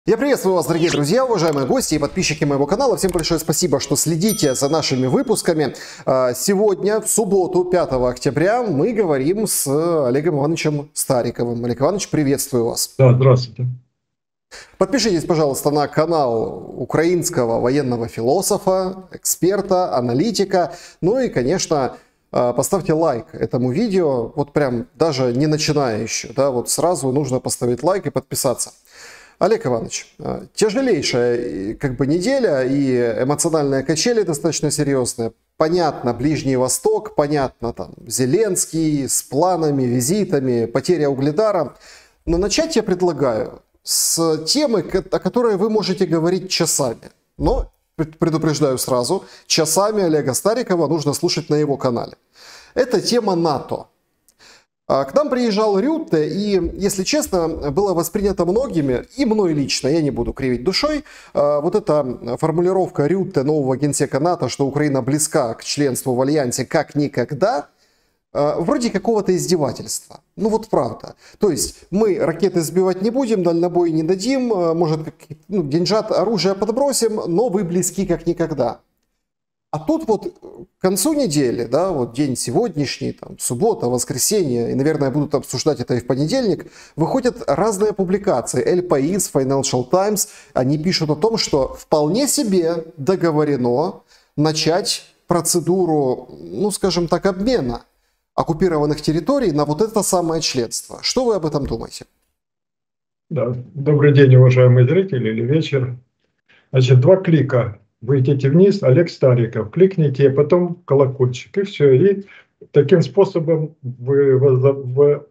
Я приветствую вас, дорогие друзья, уважаемые гости и подписчики моего канала. Всем большое спасибо, что следите за нашими выпусками. Сегодня, в субботу, 5 октября, мы говорим с Олегом Ивановичем Стариковым. Олег Иванович, приветствую вас. Да, здравствуйте. Подпишитесь, пожалуйста, на канал украинского военного философа, эксперта, аналитика. Ну и, конечно, поставьте лайк этому видео. Вот прям даже не начиная еще, да, вот сразу нужно поставить лайк и подписаться. Олег Иванович, тяжелейшая неделя и эмоциональные качели достаточно серьезные. Понятно, Ближний Восток, понятно, там Зеленский с планами, визитами, потеря Угледара. Но начать я предлагаю с темы, о которой вы можете говорить часами. Но, предупреждаю сразу, часами Олега Старикова нужно слушать на его канале. Это тема НАТО. К нам приезжал Рютте, и, если честно, было воспринято многими, и мной лично, я не буду кривить душой, вот эта формулировка Рютте, нового генсека НАТО, что Украина близка к членству в Альянсе как никогда, вроде какого-то издевательства. Ну вот правда. То есть мы ракеты сбивать не будем, дальнобой не дадим, может, деньжат оружие подбросим, но вы близки как никогда. А тут вот к концу недели, да, вот день сегодняшний, там, суббота, воскресенье, и, наверное, будут обсуждать это и в понедельник, выходят разные публикации. El País, Financial Times, они пишут о том, что вполне себе договорено начать процедуру, ну, скажем так, обмена оккупированных территорий на вот это самое членство. Что вы об этом думаете? Да. Добрый день, уважаемые зрители, или вечер. Значит, 2 клика. Выйдите вниз, Олег Стариков, кликните, а потом колокольчик, и все. И таким способом вы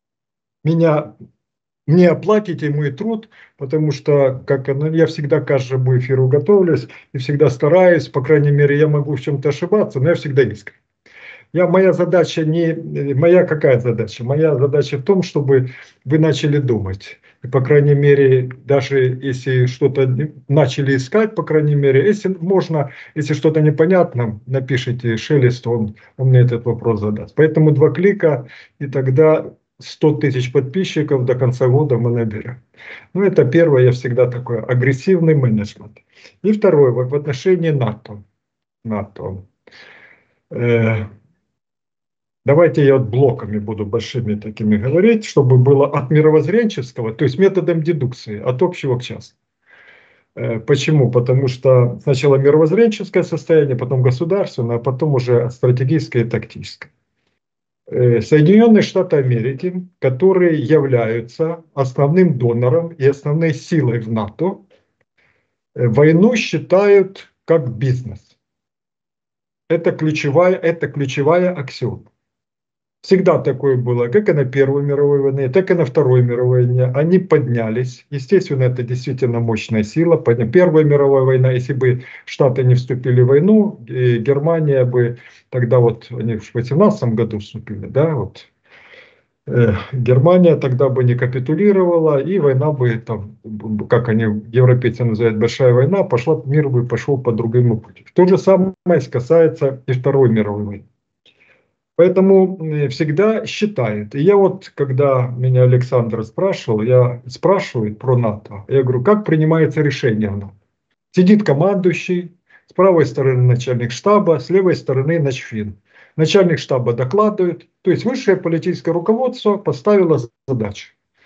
мне оплатите мой труд, потому что я всегда к каждому эфиру готовлюсь и всегда стараюсь, по крайней мере, я могу в чем-то ошибаться, но я всегда искренен. Моя задача не... Моя какая задача? Моя задача в том, чтобы вы начали думать. И, по крайней мере, даже если что-то начали искать, по крайней мере, если можно, если что-то непонятно, напишите Шелест, он мне этот вопрос задаст. Поэтому 2 клика, и тогда 100 тысяч подписчиков до конца года мы наберем. Ну, это первое, я всегда такой агрессивный менеджмент. И второе, в отношении НАТО. НАТО. Давайте я блоками буду большими такими говорить, чтобы было от мировоззренческого, то есть методом дедукции, от общего к частному. Почему? Потому что сначала мировоззренческое состояние, потом государственное, а потом уже стратегическое и тактическое. Соединенные Штаты Америки, которые являются основным донором и основной силой в НАТО, войну считают как бизнес. Это ключевая аксиома. Всегда такое было, как и на Первой мировой войне, так и на Второй мировой войне. Они поднялись. Естественно, это действительно мощная сила. Первая мировая война, если бы Штаты не вступили в войну, и Германия бы, тогда вот они в 18 году вступили, да, вот, Германия тогда бы не капитулировала, и война бы, там, как они, европейцы называют, большая война, мир бы пошел по другому пути. То же самое касается и Второй мировой войны. Поэтому всегда считает. И я вот, когда меня Александр спрашивает про НАТО, я говорю, как принимается решение в НАТО? Сидит командующий, с правой стороны начальник штаба, с левой стороны начфин. Начальник штаба докладывает, то есть высшее политическое руководство поставило задачу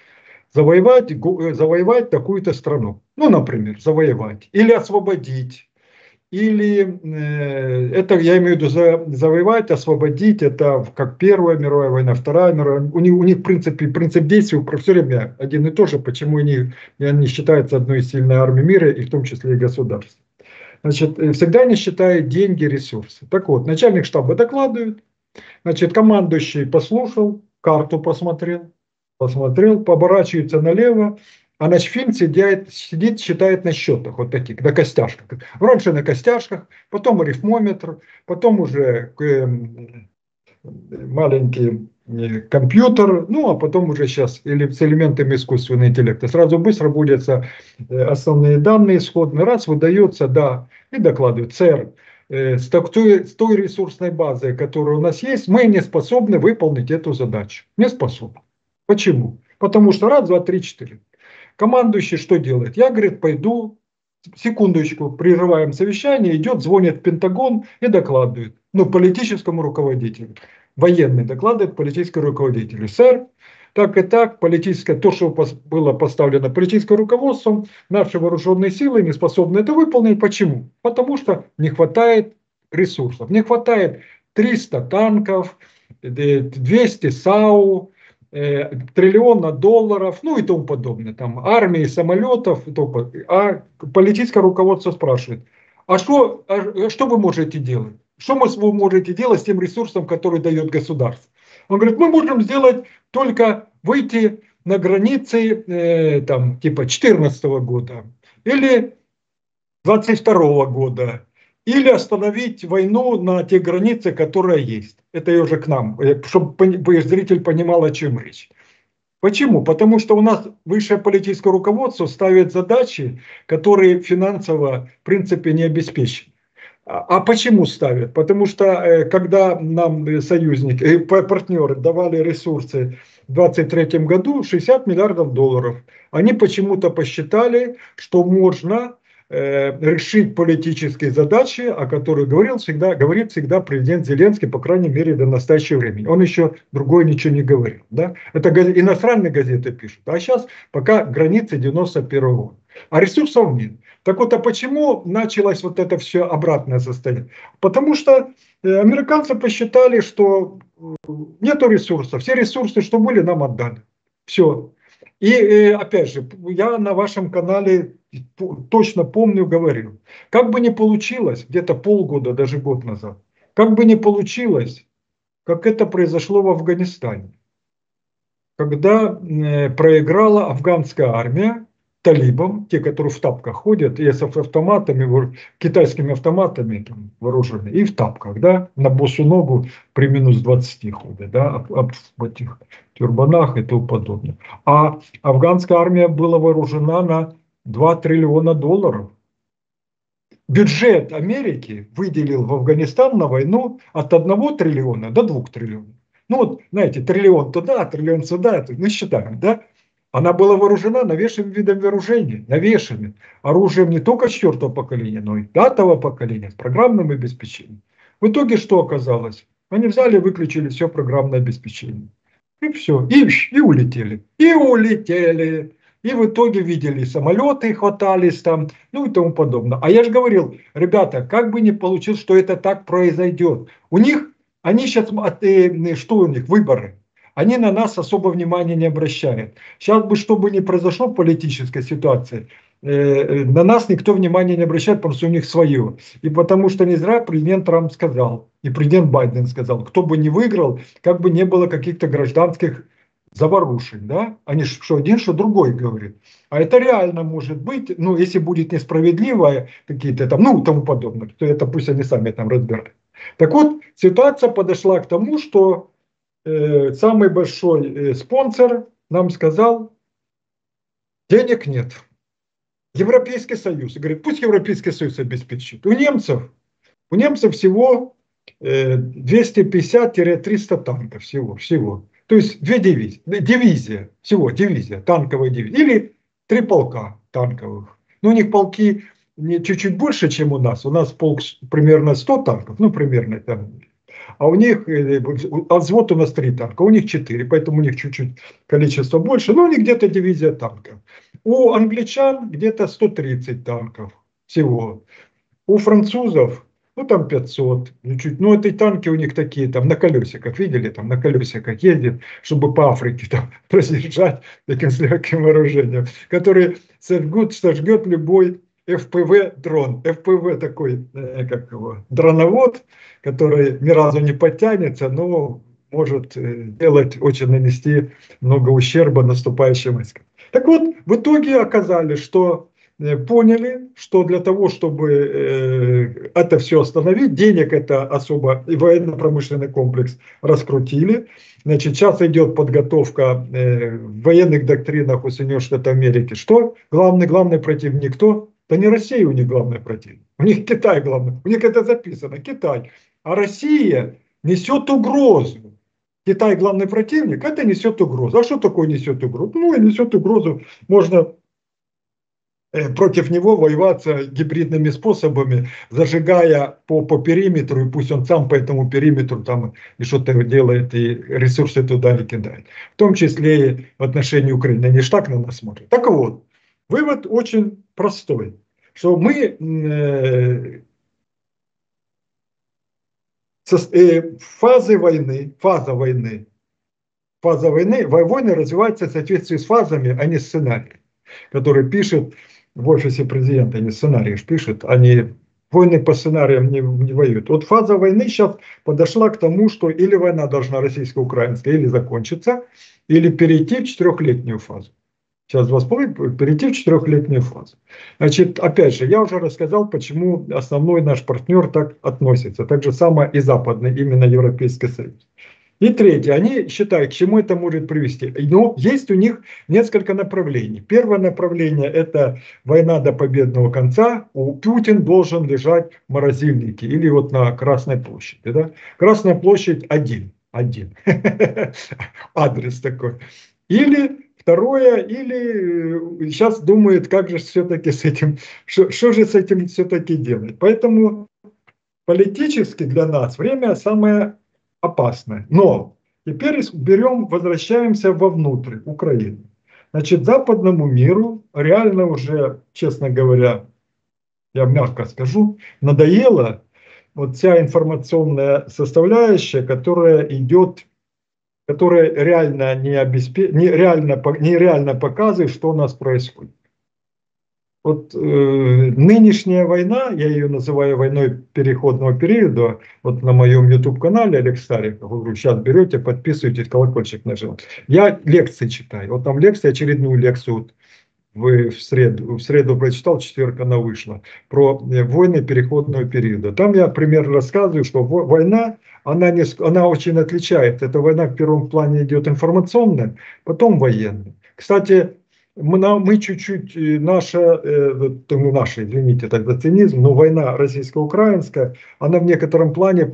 завоевать такую-то страну. Ну, например, завоевать или освободить. Или это, я имею в виду, завоевать, освободить, это как Первая мировая война, Вторая мировая. У них принцип действий все время один и тот же, почему они считаются одной из сильных армий мира, и в том числе и государств. Значит, всегда они считают деньги, ресурсы. Так вот, начальник штаба докладывает, значит, командующий послушал, карту посмотрел, поворачивается налево, а начфин сидит, считает на счетах, вот таких, на костяшках. Раньше на костяшках, потом арифмометр, потом уже маленький компьютер, ну а потом уже сейчас или с элементами искусственного интеллекта. Сразу быстро вводятся основные данные исходные, раз выдается, да, и докладывает ЦР. С той ресурсной базой, которая у нас есть, мы не способны выполнить эту задачу. Не способны. Почему? Потому что раз, два, три, четыре. Командующий что делает? Я, говорит, пойду, секундочку, прерываем совещание, идет, звонит в Пентагон и докладывает. Ну, политическому руководителю. Военный докладывает политическому руководителю. Сэр, так и так, политическое, то, что было поставлено политическим руководством, наши вооруженные силы не способны это выполнить. Почему? Потому что не хватает ресурсов. Не хватает 300 танков, 200 САУ, триллиона долларов, ну и тому подобное. Там армии, самолетов. А политическое руководство спрашивает, что вы можете делать? Что вы можете делать с тем ресурсом, который дает государство? Он говорит, мы можем сделать только выйти на границы там, типа 2014 года или 22 года, или остановить войну на те границы, которые есть. Это и уже к нам, чтобы зритель понимал, о чем речь. Почему? Потому что у нас высшее политическое руководство ставит задачи, которые финансово в принципе не обеспечены. А почему ставят? Потому что когда нам союзники, партнеры давали ресурсы в 2023 году 60 миллиардов долларов, они почему-то посчитали, что можно решить политические задачи, о которых говорит всегда президент Зеленский, по крайней мере до настоящего времени. Он еще другое ничего не говорил. Да? Это иностранные газеты пишут. А сейчас пока границы 91 года. А ресурсов нет. Так вот, а почему началось вот это все обратное состояние? Потому что американцы посчитали, что нету ресурсов. Все ресурсы, что были, нам отдали. Все. И опять же, я на вашем канале точно помню, говорил, как бы ни получилось, где-то полгода, даже год назад, как бы ни получилось, как это произошло в Афганистане, когда проиграла афганская армия талибам, те, которые в тапках ходят, и с автоматами, китайскими автоматами там, вооружены, и в тапках, да, на босу ногу при минус 20 ходят, да, в этих тюрбанах и тому подобное. А афганская армия была вооружена на 2 триллиона долларов. Бюджет Америки выделил в Афганистан на войну от 1 триллиона до 2 триллионов. Ну вот, знаете, триллион туда, триллион сюда, мы считаем, да? Она была вооружена новейшим видом вооружения, новейшим оружием не только 4-го поколения, но и 5-го поколения, с программным обеспечением. В итоге что оказалось? Они взяли и выключили все программное обеспечение. И все, и улетели. И улетели. И в итоге видели, самолеты хватались там, ну и тому подобное. А я же говорил, ребята, как бы ни получилось, что это так произойдет. У них, они сейчас, что у них, выборы. Они на нас особо внимания не обращают. Сейчас бы, что бы ни произошло в политической ситуации, на нас никто внимания не обращает, потому что у них свое. И потому что не зря президент Трамп сказал, и президент Байден сказал, кто бы ни выиграл, как бы не было каких-то гражданских заварушек, да? Они что один, что другой говорит. А это реально может быть, ну, если будет несправедливо, какие-то там, ну, тому подобное, то это пусть они сами там разбирают. Так вот, ситуация подошла к тому, что самый большой спонсор нам сказал, денег нет. Европейский Союз. Говорит, пусть Европейский Союз обеспечит. У немцев всего 250-300 танков всего. То есть 2 дивизии, дивизия, танковая дивизия. Или 3 полка танковых. Но у них полки чуть-чуть больше, чем у нас. У нас полк примерно 100 танков, ну примерно там. А у них, взвод у нас 3 танка, у них 4, поэтому у них чуть-чуть количество больше. Но у них где-то дивизия танков. У англичан где-то 130 танков всего. У французов, ну там 500, чуть-чуть. Ну это танки у них такие, там на колесиках, видели, там на колесиках ездят, чтобы по Африке там разъезжать таким с легким вооружением, который сожгет любой ФПВ дрон. ФПВ такой, как его, дроновод, который ни разу не подтянется, но может делать, очень нанести много ущерба наступающим войскам. Так вот, в итоге оказалось, что поняли, что для того, чтобы это все остановить, денег это особо, и военно-промышленный комплекс раскрутили. Значит, сейчас идет подготовка в военных доктринах у Соединенных Штатов Америки. Что? Главный противник кто? Да не Россия у них главный противник. У них Китай главный. У них это записано, Китай. А Россия несет угрозу. Китай главный противник, это несет угрозу. А что такое несет угрозу? Ну и несет угрозу, можно против него воевать гибридными способами, зажигая по периметру, и пусть он сам по этому периметру там и что-то делает, и ресурсы туда и кидает. В том числе и в отношении Украины. Они же так на нас смотрят. Так вот, вывод очень простой, что мы войны развиваются в соответствии с фазами, а не сценарием, который пишет в офисе президента, не сценарий пишет, они войны по сценариям не воюют. Вот фаза войны сейчас подошла к тому, что или война должна российско-украинская или закончиться, или перейти в 4-летнюю фазу. Сейчас перейти в 4-летнюю фазу. Значит, опять же, я уже рассказал, почему основной наш партнер так относится. Так же самое и западный, именно Европейский Союз. И третье, они считают, к чему это может привести. Но есть у них несколько направлений. Первое направление – это война до победного конца. Путин должен лежать в морозильнике или вот на Красной площади. Да? Красная площадь один. Адрес такой. Или второе, или сейчас думают, как же все-таки с этим, что же с этим все-таки делать. Поэтому политически для нас время самое опасное. Но теперь возвращаемся вовнутрь Украины. Значит, западному миру реально уже, честно говоря, я мягко скажу, надоела вот вся информационная составляющая, которая идет, которая реально нереально показывает, что у нас происходит. Вот нынешняя война, я ее называю войной переходного периода, вот на моем YouTube-канале Олег Стариков, говорю, сейчас берете, подписывайтесь, колокольчик нажимаете. Я лекции читаю, вот там лекция, очередную лекцию вот в среду прочитал, в четверг она вышла, про войны переходного периода. Там я примерно рассказываю, что война, она очень отличается. Эта война в первом плане идет информационная, потом военная. Кстати, мы чуть-чуть, извините, тогда цинизм, но война российско-украинская, она в некотором плане,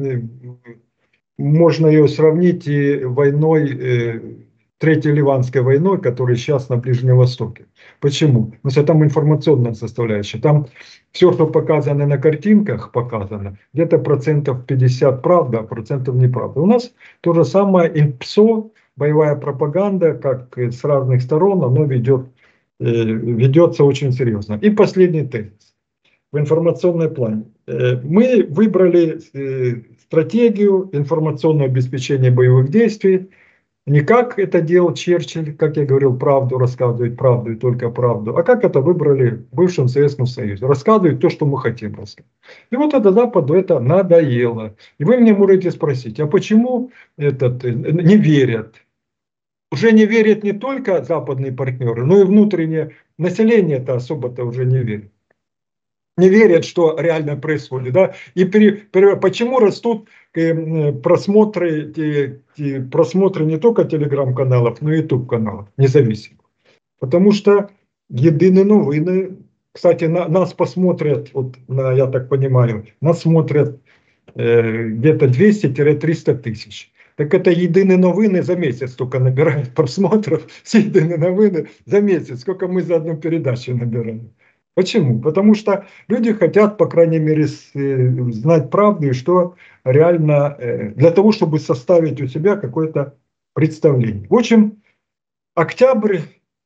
можно ее сравнить и войной, Третьей Ливанской войной, которая сейчас на Ближнем Востоке. Почему? Потому что там информационная составляющая. Там все, что показано на картинках, показано, где-то 50% правда, а процентов неправда. У нас то же самое ПСО, боевая пропаганда, как с разных сторон, оно ведется очень серьезно. И последний тезис в информационном плане. Мы выбрали стратегию информационного обеспечения боевых действий. Не как это делал Черчилль, как я говорил, правду рассказывать, правду и только правду, а как это выбрали в бывшем Советском Союзе. Рассказывать то, что мы хотим рассказать. И вот это Западу это надоело. И вы мне можете спросить, а почему не верят? Уже не верят не только западные партнеры, но и внутреннее население это особо-то уже не верит. Не верят, что реально происходит. Да? И почему растут просмотры не только телеграм-каналов, но и YouTube-каналов независимых? Потому что єдині новини, кстати, нас посмотрят, вот, я так понимаю, нас смотрят где-то 200-300 тысяч. Так это єдині новини за месяц только набирают просмотров, все єдині новини за месяц, сколько мы за одну передачу набираем. Почему? Потому что люди хотят, по крайней мере, знать правду, и что реально, для того, чтобы составить у себя какое-то представление. В общем, октябрь,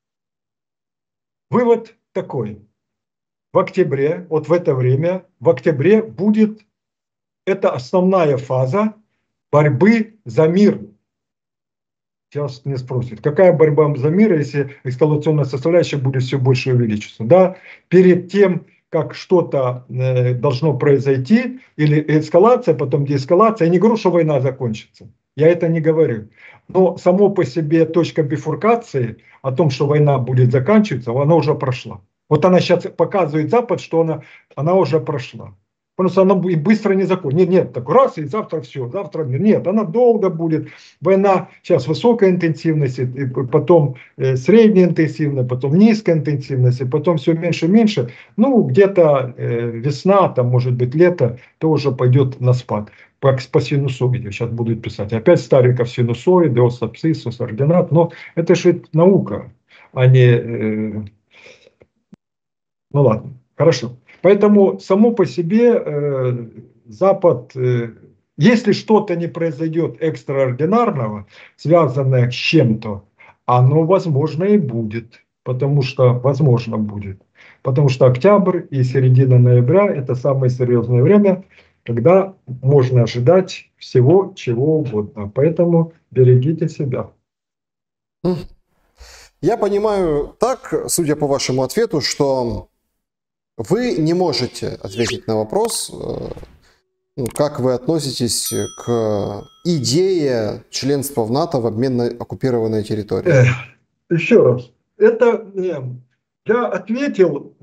вывод такой. В октябре, вот в это время, в октябре будет, это основная фаза борьбы за мир. Сейчас мне спросят, какая борьба за мир, если эскалационная составляющая будет все больше увеличиваться. Да? Перед тем, как что-то должно произойти, или эскалация, потом деэскалация, я не говорю, что война закончится. Я это не говорю. Но само по себе точка бифуркации о том, что война будет заканчиваться, она уже прошла. Вот она сейчас показывает Запад, что она уже прошла. Потому что она быстро не закончится. Нет, так раз и завтра все, завтра нет, она долго будет. Война сейчас высокой интенсивности, потом средней интенсивной, потом низкой интенсивности, потом все меньше и меньше. Ну, где-то весна, там может быть лето, тоже пойдет на спад. По синусоиде сейчас будут писать. Опять Стариков синусоиды, осапсис, ординат. Но это же наука, а не Ну ладно, хорошо. Поэтому само по себе Запад, если что-то не произойдет экстраординарного, связанное с чем-то, оно возможно и будет. Потому что, возможно, будет. Потому что октябрь и середина ноября – это самое серьезное время, когда можно ожидать всего, чего угодно. Поэтому берегите себя. Я понимаю так, судя по вашему ответу, что вы не можете ответить на вопрос, как вы относитесь к идее членства в НАТО в обмен на оккупированные территории. Еще раз. Это я ответил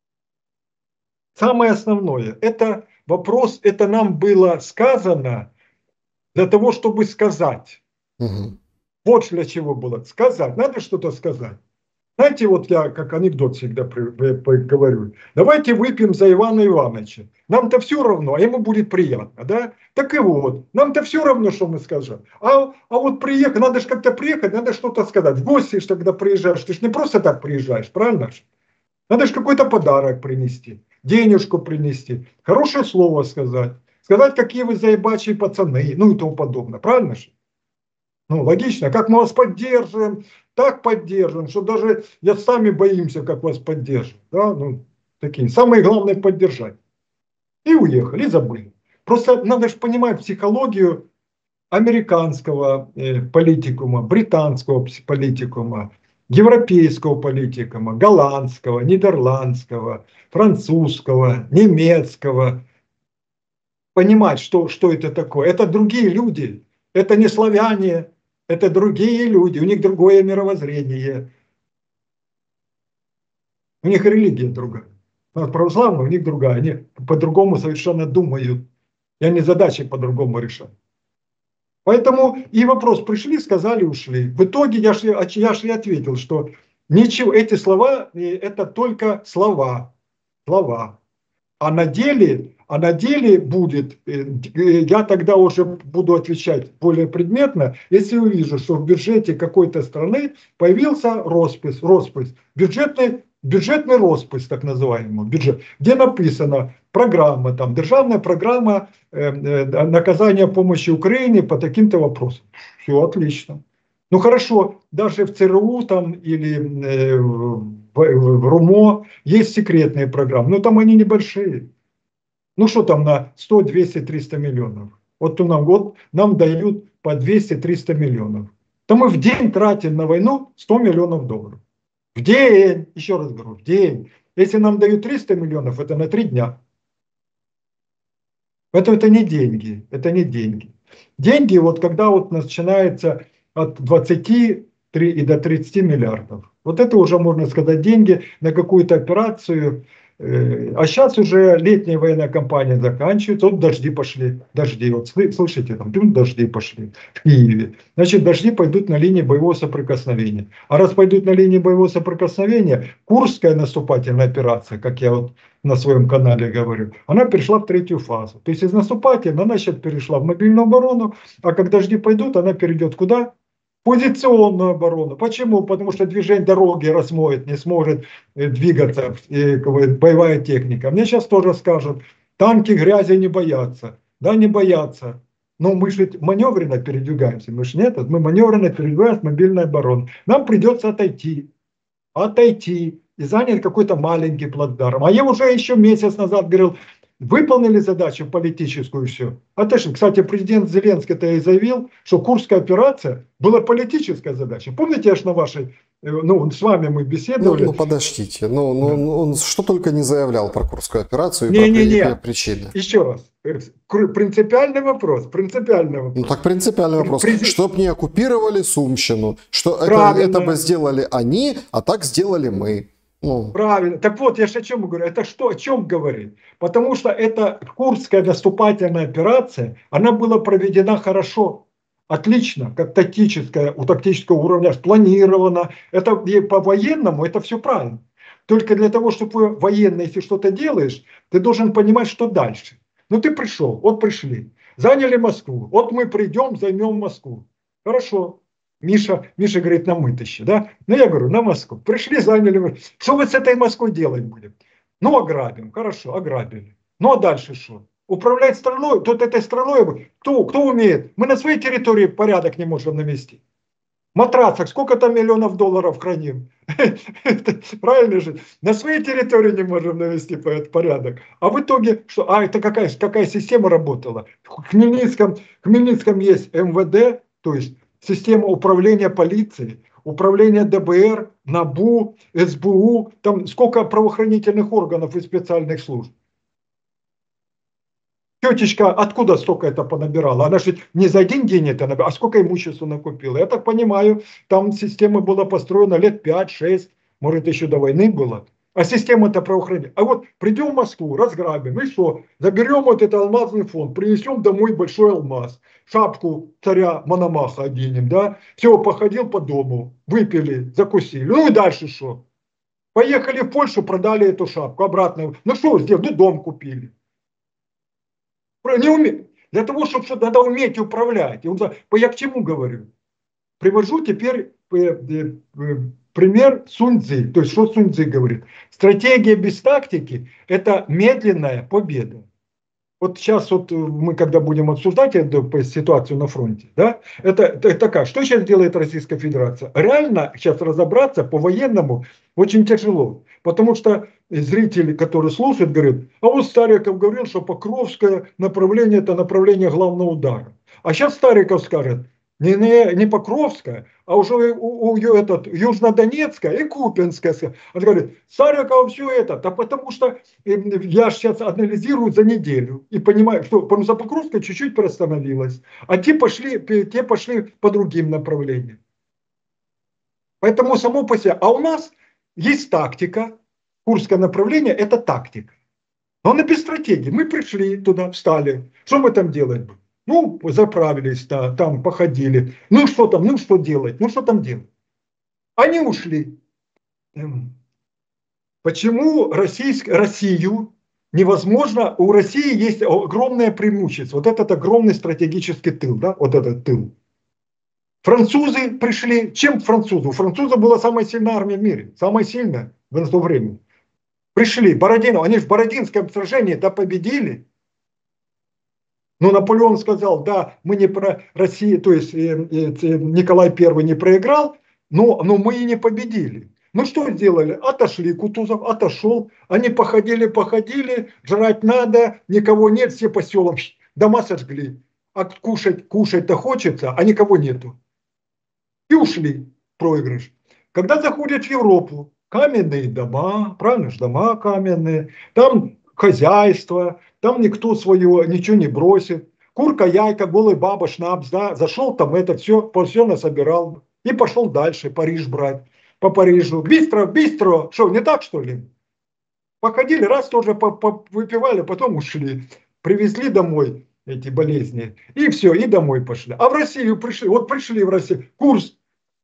самое основное. Это вопрос, это нам было сказано для того, чтобы сказать. Угу. Вот для чего было. Сказать. Надо что-то сказать. Знаете, вот я как анекдот всегда говорю. Давайте выпьем за Ивана Ивановича. Нам-то все равно, а ему будет приятно, да? Так и вот, нам-то все равно, что мы скажем. А вот приехать, надо же как-то приехать, надо что-то сказать. В гости, когда приезжаешь, ты же не просто так приезжаешь, правильно же? Надо же какой-то подарок принести, денежку принести, хорошее слово сказать. Сказать, какие вы заебачие пацаны, ну и тому подобное, правильно же? Ну, логично, как мы вас поддерживаем, так поддерживаем, что даже я сами боимся, как вас поддерживать. Да? Ну, такие. Самое главное поддержать. И уехали, и забыли. Просто надо же понимать психологию американского политикума, британского политикума, европейского политикума, голландского, нидерландского, французского, немецкого. Понимать, что это такое. Это другие люди, это не славяне, это другие люди, у них другое мировоззрение. У них религия другая. Православные у них другая. Они по-другому совершенно думают. И они задачи по-другому решают. Поэтому и вопрос пришли, сказали, ушли. В итоге я же и ответил, что ничего, эти слова, это только слова. Слова. А на деле будет, я тогда уже буду отвечать более предметно, если увижу, что в бюджете какой-то страны появился роспись, бюджетный роспись, так называемый, бюджет, где написано программа, там, державная программа наказания помощи Украине по таким-то вопросам. Все отлично. Ну хорошо, даже в ЦРУ там или в РУМО есть секретные программы, но там они небольшие. Ну что там на 100, 200, 300 миллионов? Вот нам дают по 200-300 миллионов. То мы в день тратим на войну 100 миллионов долларов. В день, еще раз говорю, в день. Если нам дают 300 миллионов, это на 3 дня. Это не деньги, это не деньги. Деньги, вот когда вот начинается от 20 и до 30 миллиардов. Вот это уже, можно сказать, деньги на какую-то операцию. А сейчас уже летняя военная кампания заканчивается, вот дожди пошли, дожди, вот слышите, там дожди пошли в Киеве. Значит, дожди пойдут на линии боевого соприкосновения. А раз пойдут на линии боевого соприкосновения, Курская наступательная операция, как я вот на своем канале говорю, она перешла в 3-ю фазу. То есть из наступательной она сейчас перешла в мобильную оборону, а как дожди пойдут, она перейдет куда? Позиционную оборону. Почему? Потому что движение дороги размоет, не сможет двигаться боевая техника. Мне сейчас тоже скажут, танки грязи не боятся. Да, не боятся. Но мы же маневренно передвигаемся. Мы же нет, мы маневренно передвигаемся в мобильной обороне. Нам придется отойти и занять какой-то маленький плацдарм. А я уже еще месяц назад говорил, выполнили задачу политическую все. Кстати, президент Зеленский-то и заявил, что Курская операция была политическая задача. Помните, я же на вашей, с вами мы беседовали. Ну подождите, он что только не заявлял про Курскую операцию и про причины. Еще раз. Принципиальный вопрос. Ну так принципиальный вопрос. Чтоб не оккупировали Сумщину, что это бы сделали они, а так сделали мы. Правильно. Так вот, я же о чем говорю. Это что, о чем говорит? Потому что эта Курская наступательная операция, она была проведена хорошо, отлично, как тактическая, у тактического уровня спланирована. Это по-военному, это все правильно. Только для того, чтобы военно, если что-то делаешь, ты должен понимать, что дальше. Ну ты пришел, вот пришли, заняли Москву, вот мы придем, займем Москву. Хорошо. Миша говорит, на Мытыще, да? Ну я говорю, на Москву. Пришли, заняли. Что мы с этой Москвой делать будем? Ну, ограбим, хорошо, ограбили. Ну, а дальше что? Управлять страной, тут этой страной, кто умеет? Мы на своей территории порядок не можем навести. Матрасах сколько там миллионов долларов храним? Правильно же? На своей территории не можем навести порядок. А в итоге, что? А это какая система работала? В Хмельницком есть МВД, то есть система управления полицией, управление ДБР, НАБУ, СБУ, там сколько правоохранительных органов и специальных служб. Тетечка откуда столько это понабирала? Она же не за один день это набирала, а сколько имущества накупила? Я так понимаю, там система была построена лет 5-6, может еще до войны было. А система-то правоохранения. А вот придем в Москву, разграбим, и что? Заберем вот этот алмазный фонд, принесем домой большой алмаз, шапку царя Мономаха оденем, да? Все, походил по дому, выпили, закусили. Ну и дальше что? Поехали в Польшу, продали эту шапку обратно. Ну что сделали? Ну дом купили. Не уме... Для того, чтобы надо уметь управлять. Я к чему говорю? Привожу теперь пример Сунь Цзы. То есть, что Сунь Цзы говорит? Стратегия без тактики – это медленная победа. Вот сейчас вот мы, когда будем обсуждать эту ситуацию на фронте, да, это как? Что сейчас делает Российская Федерация? Реально сейчас разобраться по-военному очень тяжело. Потому что зрители, которые слушают, говорят, а вот Стариков говорил, что Покровское направление – это направление главного удара. А сейчас Стариков скажет, не Покровская, а уже Южнодонецкая и Купинская. Он говорит, Стариков все это, да потому что я сейчас анализирую за неделю и понимаю, что за Покровской чуть-чуть приостановилась, а те пошли по другим направлениям. Поэтому само по себе. А у нас есть тактика, Курское направление – это тактика. Но она без стратегии. Мы пришли туда, встали. Что мы там делаем? Ну, заправились, да, там походили. Ну, что там, ну, что делать? Ну, что там делать? Они ушли. Почему Россию невозможно? У России есть огромное преимущество. Вот этот огромный стратегический тыл, да, вот этот тыл. Французы пришли. Чем французы? У французов была самая сильная армия в мире. Самая сильная в то время. Пришли. Бородино. Они в Бородинском сражении-то победили. Но Наполеон сказал, да, мы не про Россию, то есть Николай I не проиграл, но мы и не победили. Ну что сделали? Отошли, Кутузов отошел, они походили, жрать надо, никого нет, все по селам, дома сожгли. А кушать-то хочется, а никого нету. И ушли, проигрыш. Когда заходят в Европу, каменные дома, правильно же, дома каменные, там хозяйство, там никто свое ничего не бросит. Курка, яйка, голый баба, шнапс, да, зашел там это все насобирал и пошел дальше Париж брать. По Парижу. Быстро, быстро. Что, не так, что ли? Походили, раз тоже выпивали, потом ушли. Привезли домой эти болезни. И все, и домой пошли. А в Россию пришли, вот пришли в Россию. Курс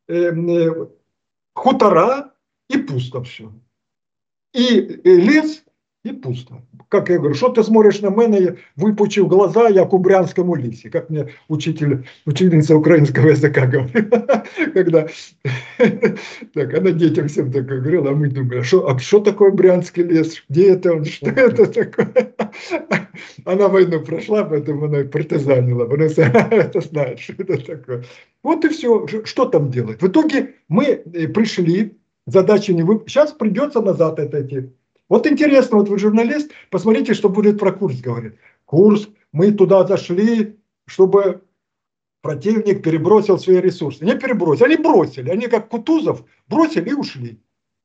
хутора и пусто все. И лес, и пусто. Как я говорю, что ты смотришь на меня, выпучив глаза, як у брянскому лісі. Как мне учительница украинского языка говорила, когда так, она детям всем такое говорила, а мы думали, а что такое брянский лес, где это он, что это такое? Она войну прошла, поэтому она партизанила, она это знает, что это такое. Вот и все, что там делать. В итоге мы пришли, задачи не вы. Сейчас придется назад отойти. Вот интересно, вот вы журналист, посмотрите, что будет про Курск говорит. Курск, мы туда зашли, чтобы противник перебросил свои ресурсы. Не перебросили, они бросили. Они как Кутузов бросили и ушли.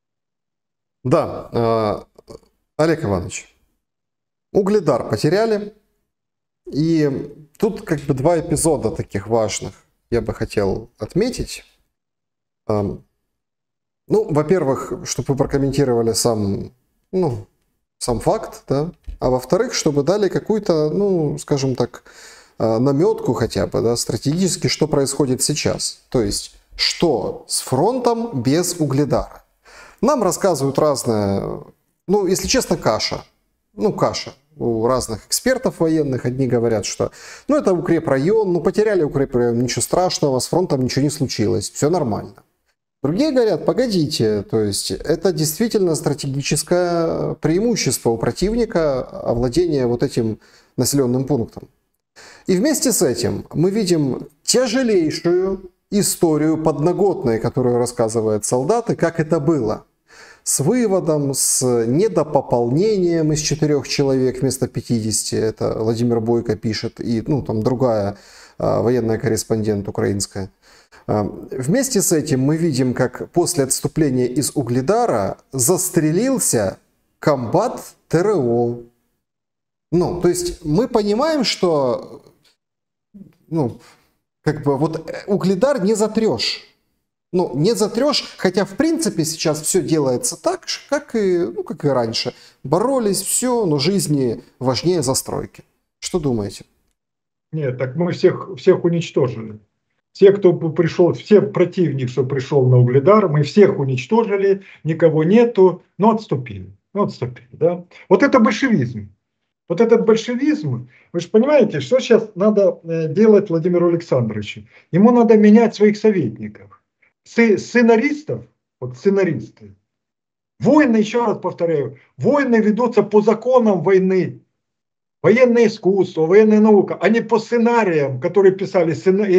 Да, Олег Иванович, Угледар потеряли. И тут как бы два эпизода таких важных я бы хотел отметить. Ну, во-первых, чтобы вы прокомментировали сам факт, да, а во-вторых, чтобы дали какую-то, скажем так, наметку хотя бы, да, стратегически, что происходит сейчас. То есть, что с фронтом без Угледара. Нам рассказывают разное, если честно, каша. Каша. У разных экспертов военных одни говорят, что это укрепрайон, потеряли укрепрайон, ничего страшного, с фронтом ничего не случилось, все нормально. Другие говорят, погодите, то есть это действительно стратегическое преимущество у противника овладения вот этим населенным пунктом. И вместе с этим мы видим тяжелейшую историю подноготной, которую рассказывают солдаты, как это было. С выводом, с недопополнением из 4 человек вместо 50, это Владимир Бойко пишет, и там другая военная корреспондент украинская. Вместе с этим мы видим, как после отступления из Угледара застрелился комбат ТРО. То есть мы понимаем, что вот Угледар не затрешь. Не затрешь, хотя в принципе сейчас все делается так, как и раньше. Боролись, все, но жизни важнее застройки. Что думаете? Нет, так мы всех уничтожили. Все, кто пришел, все противник, что пришел на Угледар, мы всех уничтожили, никого нету, но отступили. Да? Вот это большевизм. Вот этот большевизм, вы же понимаете, что сейчас надо делать Владимиру Александровичу? Ему надо менять своих советников. Сценаристов, вот сценаристы. Войны, еще раз повторяю, войны ведутся по законам войны. Военное искусство, военная наука, а не по сценариям, которые писали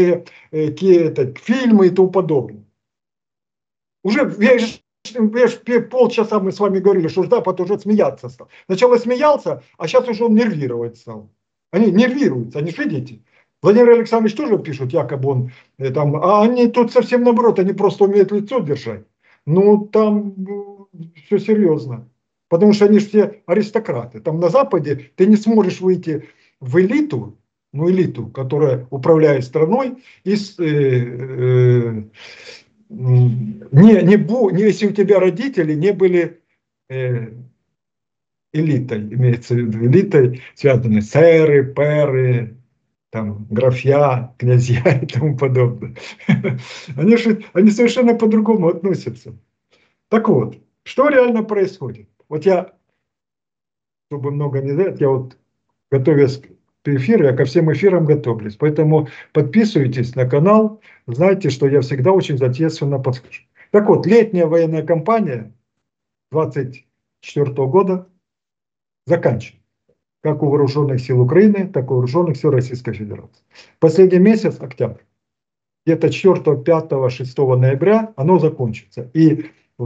фильмы и тому подобное. Уже полчаса мы с вами говорили, что Запад уже смеяться стал. Сначала смеялся, а сейчас уже он нервировать стал. Они нервируются, они же видите. Владимир Александрович тоже пишет, якобы он там, а они тут совсем наоборот, они просто умеют лицо держать. Там все серьезно. Потому что они же все аристократы. Там на Западе ты не сможешь выйти в элиту, которая управляет страной, если у тебя родители не были элитой, имеется в виду элитой, связанной сэры, пэры, там, графья, князья и тому подобное. Они совершенно по-другому относятся. Так вот, что реально происходит? Вот чтобы много не знать, я готовясь к эфиру, я ко всем эфирам готовлюсь. Поэтому подписывайтесь на канал, знайте, что я всегда очень ответственно подскажу. Так вот, летняя военная кампания 2024 года заканчивается. Как у вооруженных сил Украины, так и у вооруженных сил Российской Федерации. Последний месяц, октябрь, где-то 4, 5, 6 ноября оно закончится. И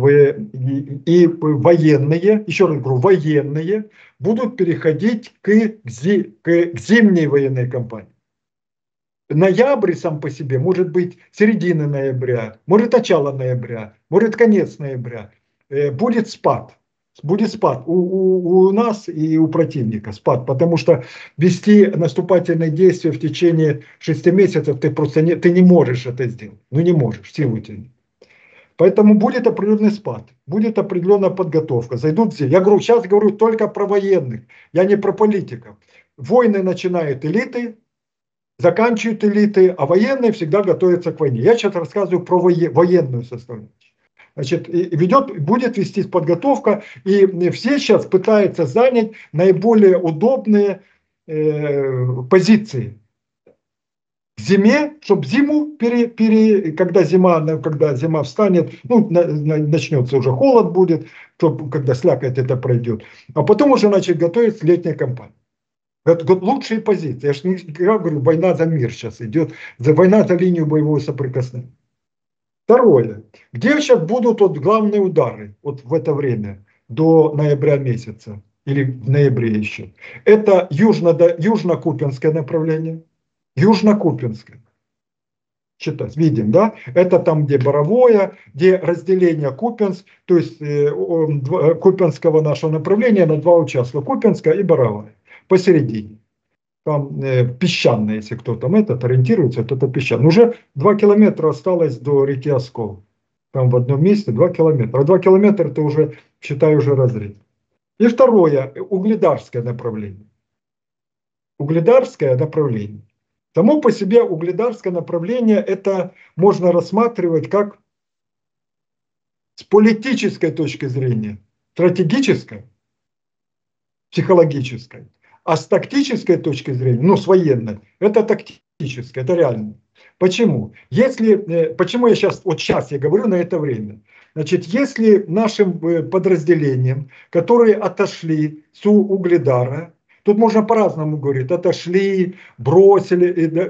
военные, еще раз говорю, военные будут переходить к зимней военной кампании. Ноябрь сам по себе может быть середина ноября, может начало ноября, может конец ноября. Будет спад. Будет спад у нас и у противника, спад, потому что вести наступательные действия в течение 6 месяцев ты не можешь это сделать, не можешь, силу тебе. Поэтому будет определенный спад, будет определенная подготовка, зайдут все. Я говорю, сейчас говорю только про военных, я не про политиков. Войны начинают элиты, заканчивают элиты, а военные всегда готовятся к войне. Я сейчас рассказываю про военную составляющую. Значит, будет вестись подготовка, и все сейчас пытаются занять наиболее удобные позиции. К зиме, чтобы зиму, когда зима встанет, начнется уже холод будет, когда слякоть это пройдет, а потом уже начать готовиться летняя кампания. Лучшие позиции. Я же не говорю, война за мир сейчас идет, война за линию боевого соприкосновения. Второе. Где сейчас будут главные удары в это время, до ноября месяца, или в ноябре еще? Это южно-купинское направление. Южно-Купинское. Читать, видим, да? Это там, где Боровое, где разделение Купинск, то есть Купинского нашего направления на 2 участка, Купинское и Боровое, посередине. Там песчаное, если кто там ориентируется, то это песчаное. Уже 2 километра осталось до реки Оскол. Там в одном месте 2 километра. А 2 километра это уже, считай, уже разрыв. И второе, угледарское направление. Угледарское направление. Само по себе угледарское направление это можно рассматривать как с политической точки зрения, стратегической, психологической, а с тактической точки зрения, с военной, это тактическое, это реально. Почему? Почему я сейчас я говорю на это время? Значит, если нашим подразделениям, которые отошли с Угледара, тут можно по-разному говорить, отошли, бросили.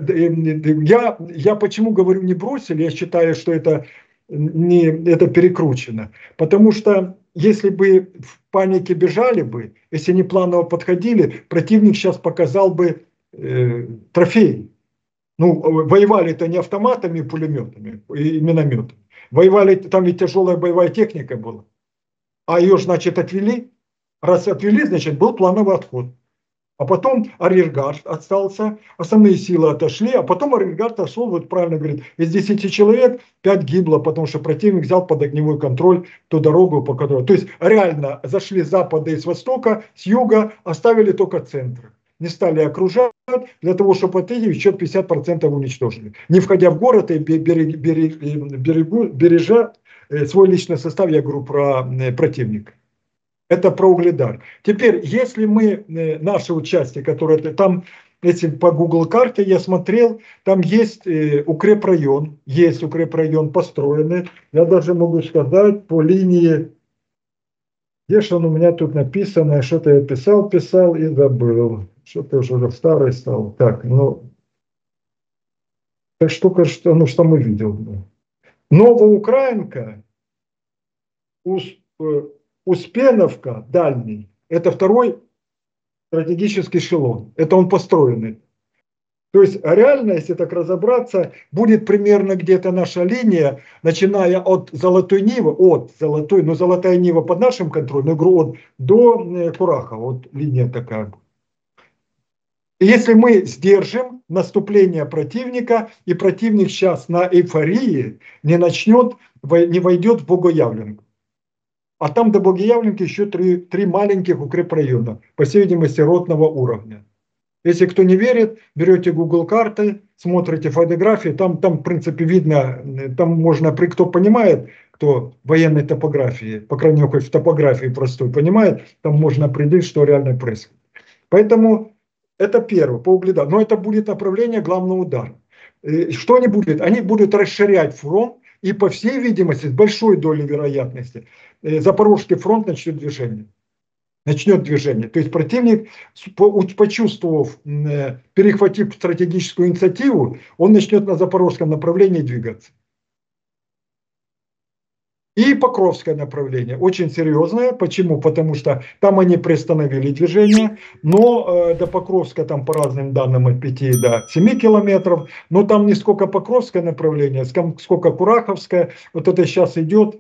Я почему говорю не бросили, я считаю, что это перекручено. Потому что если бы в панике бежали бы, если не планово подходили, противник сейчас показал бы трофей. Ну, воевали-то не автоматами и пулеметами, и минометами. Воевали, там ведь тяжелая боевая техника была. А ее, значит, отвели. Раз отвели, значит, был плановый отход. А потом арьергард остался, основные силы отошли, а потом арьергард отошел, вот правильно говорит, из 10 человек 5 гибло, потому что противник взял под огневой контроль ту дорогу, по которой... То есть реально зашли с запада и с востока, с юга, оставили только центр. Не стали окружать для того, чтобы от этих еще 50% уничтожили. Не входя в город и бережа свой личный состав, я говорю про противника. Это про Угледар. Теперь, если мы, наше участие, которое там, если по Google карте я смотрел, там есть укрепрайон построенный. Я даже могу сказать по линии, где же он у меня тут написано, что-то я писал и забыл. Что-то уже старый стал. Так, ну, так штука, что мы видел. Новоукраинка, Успеновка, дальний, это второй стратегический эшелон. Это он построенный. То есть реально, если так разобраться, будет примерно где-то наша линия, начиная от Золотой Нивы, но Золотая Нива под нашим контролем, до Курахова, вот линия такая. И если мы сдержим наступление противника, и противник сейчас на эйфории не войдет в Богоявленку. А там до Богоявленки еще три маленьких укрепрайона, по всей видимости, ротного уровня. Если кто не верит, берете Google карты, смотрите фотографии, там в принципе видно, там можно, кто понимает, кто военной топографии, по крайней мере, в топографии простой понимает, там можно определить, что реально происходит. Поэтому это первое, по Угледару. Но это будет направление главного удара. Что они будут? Они будут расширять фронт, и по всей видимости, с большой долей вероятности, Запорожский фронт начнет движение. То есть противник, почувствовав, перехватив стратегическую инициативу, он начнет на запорожском направлении двигаться. И Покровское направление очень серьезное. Почему? Потому что там они приостановили движение, но до Покровска там по разным данным от 5 до 7 километров. Но там не сколько Покровское направление, сколько Кураховское. Вот это сейчас идет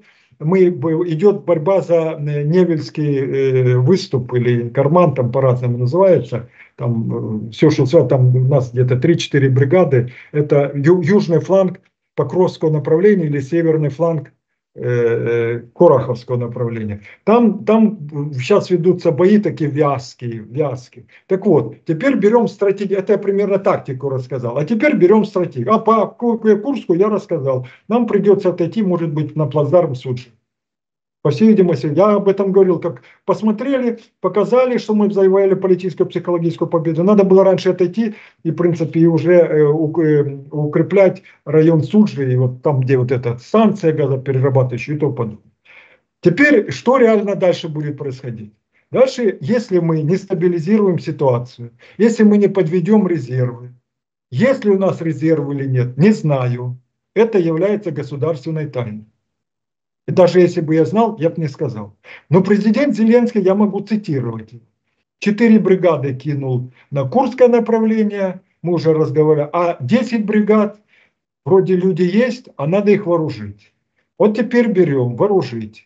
борьба за Невельский выступ или карман, там по-разному называется. Там все, что связано, там у нас где-то 3-4 бригады. Это южный фланг Покровского направления или северный фланг Кураховского направления. Там сейчас ведутся бои такие вязкие. Так вот, теперь берем стратегию, это я примерно тактику рассказал, а теперь берем стратегию. А по Курску я рассказал, нам придется отойти, может быть, на плацдарм Суджи. По всей видимости, я об этом говорил, как посмотрели, показали, что мы завоевали политическую, психологическую победу. Надо было раньше отойти и, в принципе, уже укреплять район Суджи, и вот там, где вот эта станция газоперерабатывающая и то подобное. Теперь, что реально дальше будет происходить? Дальше, если мы не стабилизируем ситуацию, если мы не подведем резервы, есть ли у нас резервы или нет, не знаю. Это является государственной тайной. И даже если бы я знал, я бы не сказал. Но президент Зеленский, я могу цитировать. 4 бригады кинул на Курское направление, мы уже разговаривали, а 10 бригад, вроде люди есть, а надо их вооружить. Вот теперь берем, вооружить.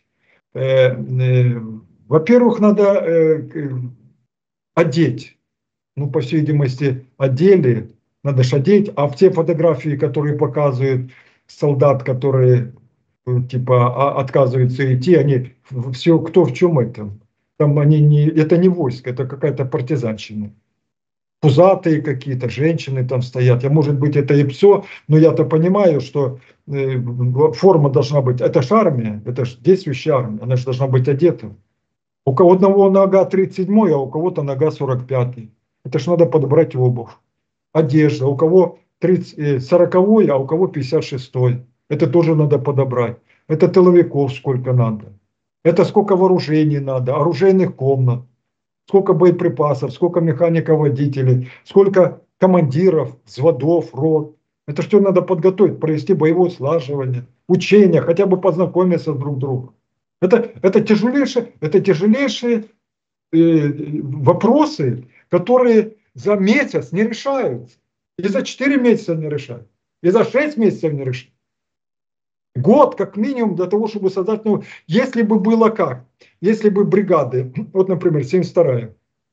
Во-первых, надо одеть. Ну, по всей видимости, одели, надо же одеть. А в те фотографии, которые показывают солдат, которые типа отказываются идти, они все, кто в чем это. Там это не войско, это какая-то партизанщина. Пузатые какие-то, женщины там стоят. Может быть, это и все, но я-то понимаю, что форма должна быть. Это же армия, это же действующая армия, она же должна быть одета. У кого-то нога 37, а у кого-то нога 45. Это ж надо подобрать обувь, одежда. У кого 40-й, а у кого 56-й. Это тоже надо подобрать. Это тыловиков сколько надо. Это сколько вооружений надо, оружейных комнат, сколько боеприпасов, сколько механиков-водителей, сколько командиров, взводов, рот. Это все надо подготовить, провести боевое слаживание, учения, хотя бы познакомиться друг с другом. Это тяжелейшие вопросы, которые за месяц не решаются. И за 4 месяца не решают. И за 6 месяцев не решают. Год как минимум для того, чтобы создать новую. Если бы было как? Если бы бригады, вот, например, 72-я,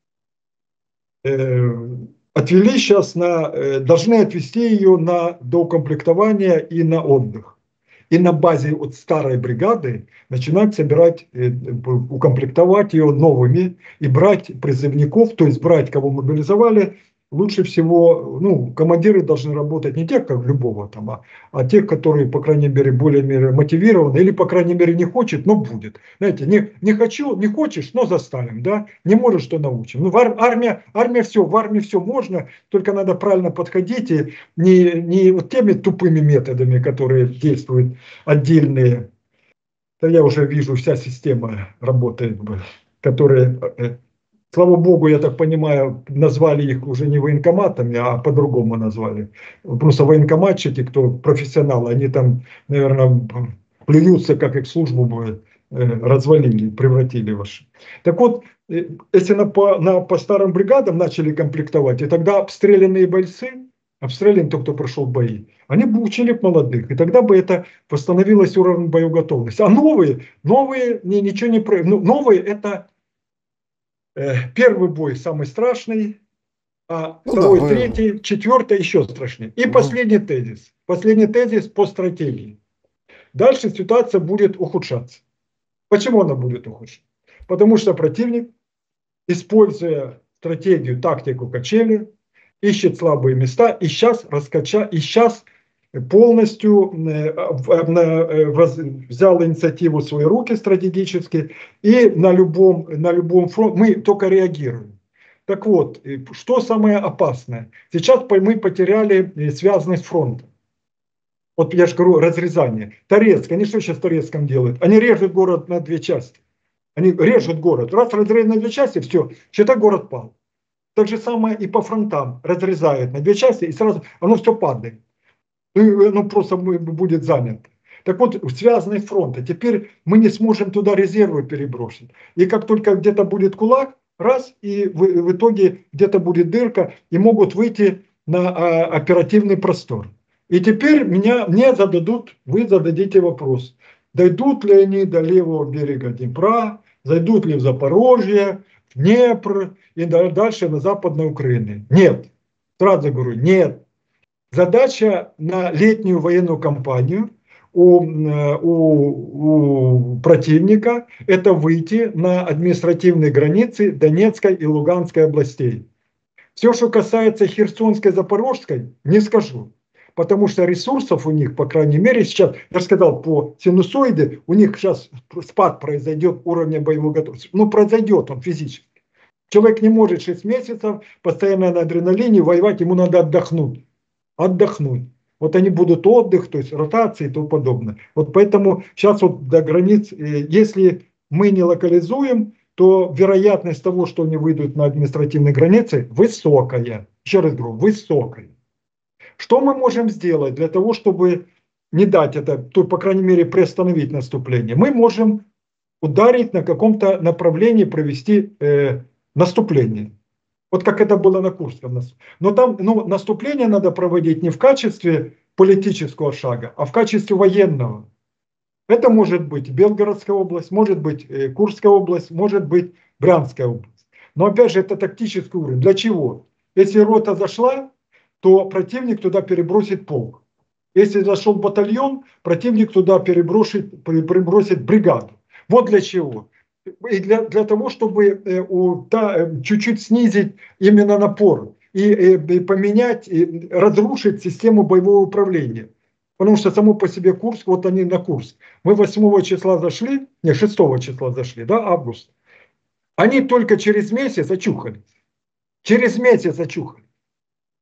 отвели сейчас должны отвести ее на доукомплектование и на отдых. И на базе вот старой бригады начинать собирать, укомплектовать ее новыми и брать призывников, то есть брать, кого мобилизовали. Лучше всего, командиры должны работать не тех, как любого там, а тех, которые, по крайней мере, более мотивированы, или, по крайней мере, не хочет, но будет. Знаете, не хочу, не хочешь, но заставим, да, не можешь, что научим. Армия все, в армии все можно, только надо правильно подходить, и не вот теми тупыми методами, которые действуют отдельные. Да я уже вижу, вся система работает, которые... Слава богу, я так понимаю, назвали их уже не военкоматами, а по-другому назвали. Просто военкоматчики, кто профессионалы, они там, наверное, плюются, как их службу развалили, превратили ваши. Так вот, если по старым бригадам начали комплектовать, и тогда обстрелянные бойцы, обстрелян тот, кто прошел бои, они бы учили молодых, и тогда бы это восстановилось уровень боеготовности. А новые ничего не... Новые это... Первый бой самый страшный, а второй, третий, четвертый еще страшнее. И последний тезис. Последний тезис по стратегии. Дальше ситуация будет ухудшаться. Почему она будет ухудшаться? Потому что противник, используя стратегию, тактику качели, ищет слабые места и сейчас полностью взял инициативу в свои руки стратегически, и на любом фронте мы только реагируем. Так вот, что самое опасное? Сейчас мы потеряли связанность фронта. Вот я же говорю, разрезание. Торецк, они что сейчас в Торецком делают? Они режут город на 2 части. Они режут город. Раз разрезают на 2 части, все, считай, город пал. Так же самое и по фронтам. Разрезают на 2 части, и сразу оно все падает. Просто будет занято. Так вот, связанный фронт. А теперь мы не сможем туда резервы перебросить. И как только где-то будет кулак, раз, и в итоге где-то будет дырка, и могут выйти на оперативный простор. И теперь мне вы зададите вопрос, дойдут ли они до левого берега Днепра, зайдут ли в Запорожье, в Днепр и дальше на Западной Украине. Нет. Сразу говорю, нет. Задача на летнюю военную кампанию у противника – это выйти на административные границы Донецкой и Луганской областей. Все, что касается Херсонской, Запорожской, не скажу. Потому что ресурсов у них, по крайней мере, сейчас, я же сказал, по синусоиде, у них сейчас спад произойдет уровня боевой готовности. Произойдет он физически. Человек не может 6 месяцев постоянно на адреналине воевать, ему надо отдохнуть. Вот они будут отдых, то есть ротации и тому подобное. Вот поэтому сейчас вот до границ, если мы не локализуем, то вероятность того, что они выйдут на административные границы, высокая. Еще раз говорю, высокая. Что мы можем сделать для того, чтобы не дать это, то, по крайней мере, приостановить наступление? Мы можем ударить на каком-то направлении, провести наступление. Вот как это было на Курском. Но там наступление надо проводить не в качестве политического шага, а в качестве военного. Это может быть Белгородская область, может быть Курская область, может быть Брянская область. Но опять же это тактический уровень. Для чего? Если рота зашла, то противник туда перебросит полк. Если зашел батальон, противник туда перебросит бригаду. Вот для чего. И для того, чтобы чуть-чуть снизить именно напор и поменять, и разрушить систему боевого управления. Потому что само по себе Курск, вот они на Курск. Мы 8 числа зашли, 6 числа зашли, август. Они только через месяц очухались. Через месяц очухались.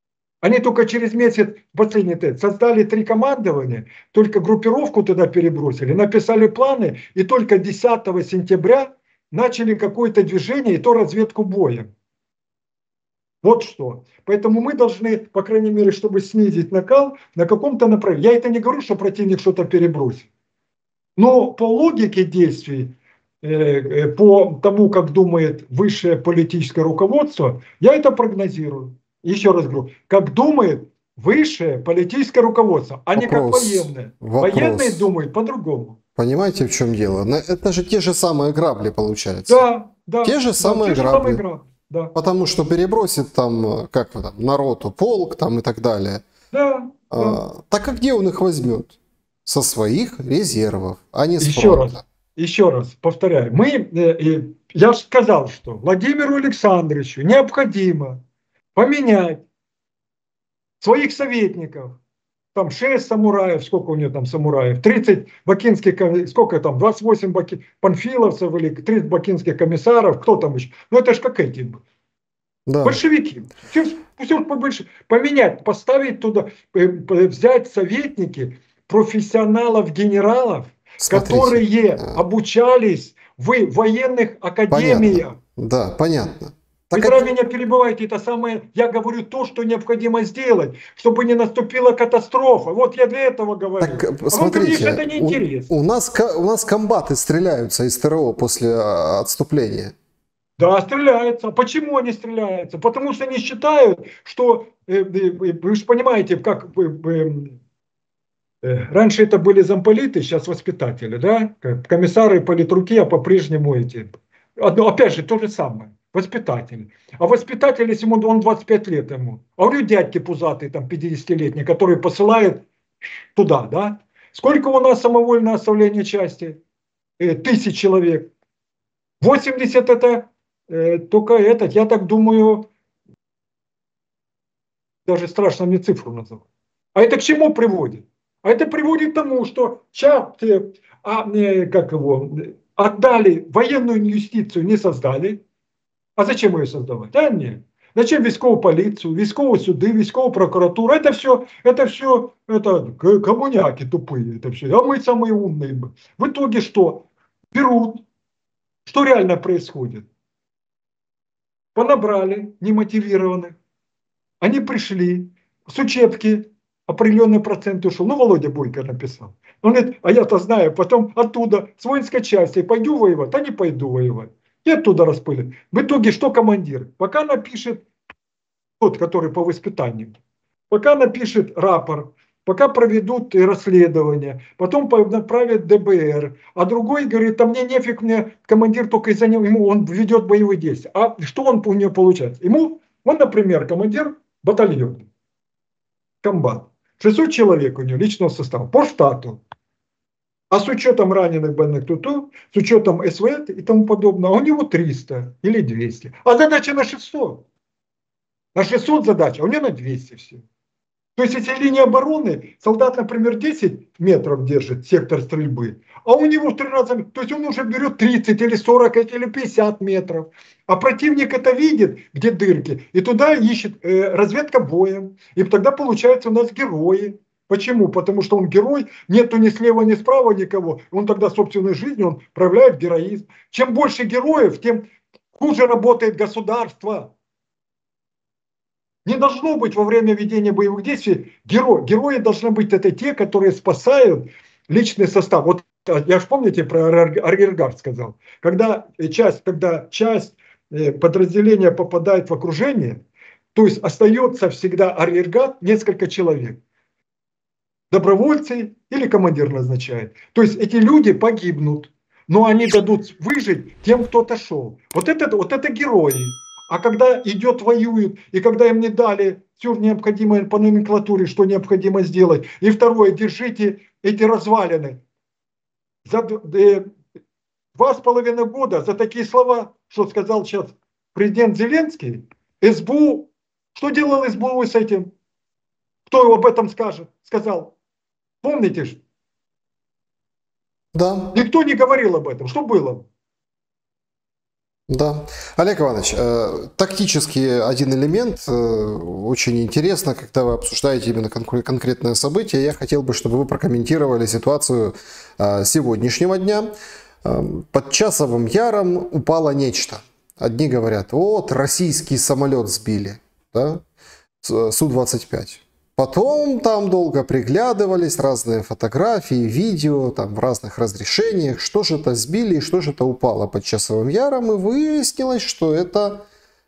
Они только через месяц, последний тест, создали 3 командования, только группировку туда перебросили, написали планы, и только 10 сентября начали какое-то движение, и то разведку боем. Вот что. Поэтому мы должны, по крайней мере, чтобы снизить накал, на каком-то направлении. Я это не говорю, что противник что-то перебросит. Но по логике действий, по тому, как думает высшее политическое руководство, я это прогнозирую. Еще раз говорю, как думает высшее политическое руководство, а не как военные. Военные думают по-другому. Понимаете, в чем дело? Это же те же самые грабли, получается. Да, да. Те же самые грабли. Да. Потому что перебросит там, как там, народу полк там и так далее. Да, да. Так а где он их возьмет? Со своих резервов, а не с фронта. Еще раз повторяю. Я сказал, что Владимиру Александровичу необходимо поменять своих советников. Там 6 самураев, сколько у него там самураев, 30 бакинских, сколько там, 28 панфиловцев или 30 бакинских комиссаров, кто там еще? Ну это же как эти да. Большевики. Все побольше. Поменять, поставить туда, взять советники профессионалов, генералов, Смотрите, которые обучались в военных академиях. Понятно. Да, понятно. Вы зря меня перебиваете, это самое, я говорю то, что необходимо сделать, чтобы не наступила катастрофа. Вот я для этого говорю. Так, смотрите, это неинтересно. У нас комбаты стреляются из ТРО после отступления. Да, стреляются. А почему они стреляются? Потому что они считают, что, вы же понимаете, как раньше это были замполиты, сейчас воспитатели, да? Комиссары политруки, а по-прежнему эти. Опять же, то же самое. Воспитатели. А воспитатель, если он 25 лет ему, а у него дядьки пузатые, там 50-летние, которые посылают туда, да? Сколько у нас самовольное оставление части? 1000 человек. 80 это только этот, я так думаю, даже страшно мне цифру называть. А это к чему приводит? А это приводит к тому, что отдали военную юстицию, не создали. А зачем ее создавать? Да нет. Зачем військову полицию, військові суди, військову прокуратуру? Это все коммуняки тупые. Это все. А мы самые умные. В итоге что? Берут. Что реально происходит? Понабрали немотивированных. Они пришли, с учебки определенный процент ушел. Ну, Володя Бойко написал. Он говорит, а я-то знаю, потом оттуда, с воинской части, пойду воевать, а не пойду воевать. И оттуда распылят. В итоге что командир? Пока напишет тот, который по воспитанию, пока напишет рапорт, пока проведут расследование, потом направят ДБР, а другой говорит, а мне нефиг, мне командир только из-за него, он ведет боевые действия. А что он у него получает? Он, например, командир батальона, комбат. 600 человек у него личного состава по штату. А с учетом раненых, больных, с учетом СВЭТ и тому подобное, а у него 300 или 200. А задача на 600. На 600 задача, а у него на 200 все. То есть, если линия обороны, солдат, например, 10 метров держит, сектор стрельбы, а у него в 3 раза, то есть он уже берет 30 или 40 или 50 метров. А противник это видит, где дырки, и туда ищет разведка боем. И тогда получается у нас герои. Почему? Потому что он герой, нету ни слева, ни справа никого. Он тогда собственной жизнью он проявляет героизм. Чем больше героев, тем хуже работает государство. Не должно быть во время ведения боевых действий героев. Герои должны быть это те, которые спасают личный состав. Вот я же помните про арьергард сказал. Когда часть подразделения попадает в окружение, то есть остается всегда арьергард несколько человек. Добровольцы или командир назначает. То есть эти люди погибнут, но они дадут выжить тем, кто отошел. Вот это герои. А когда идет, воюет, и когда им не дали все необходимое по номенклатуре, что необходимо сделать, и второе, держите эти развалины. За 2,5 года за такие слова, что сказал сейчас президент Зеленский, СБУ, что делал СБУ с этим? Кто об этом сказал? Помните же? Да. Никто не говорил об этом. Что было? Да. Олег Иванович, тактический один элемент, очень интересно, когда вы обсуждаете именно конкретное событие. Я хотел бы, чтобы вы прокомментировали ситуацию сегодняшнего дня. Под Часовым Яром упало нечто. Одни говорят, вот российский самолет сбили, да? Су-25. Потом там долго приглядывались, разные фотографии, видео, там в разных разрешениях, что же это сбили и что же это упало под Часовым Яром, и выяснилось, что это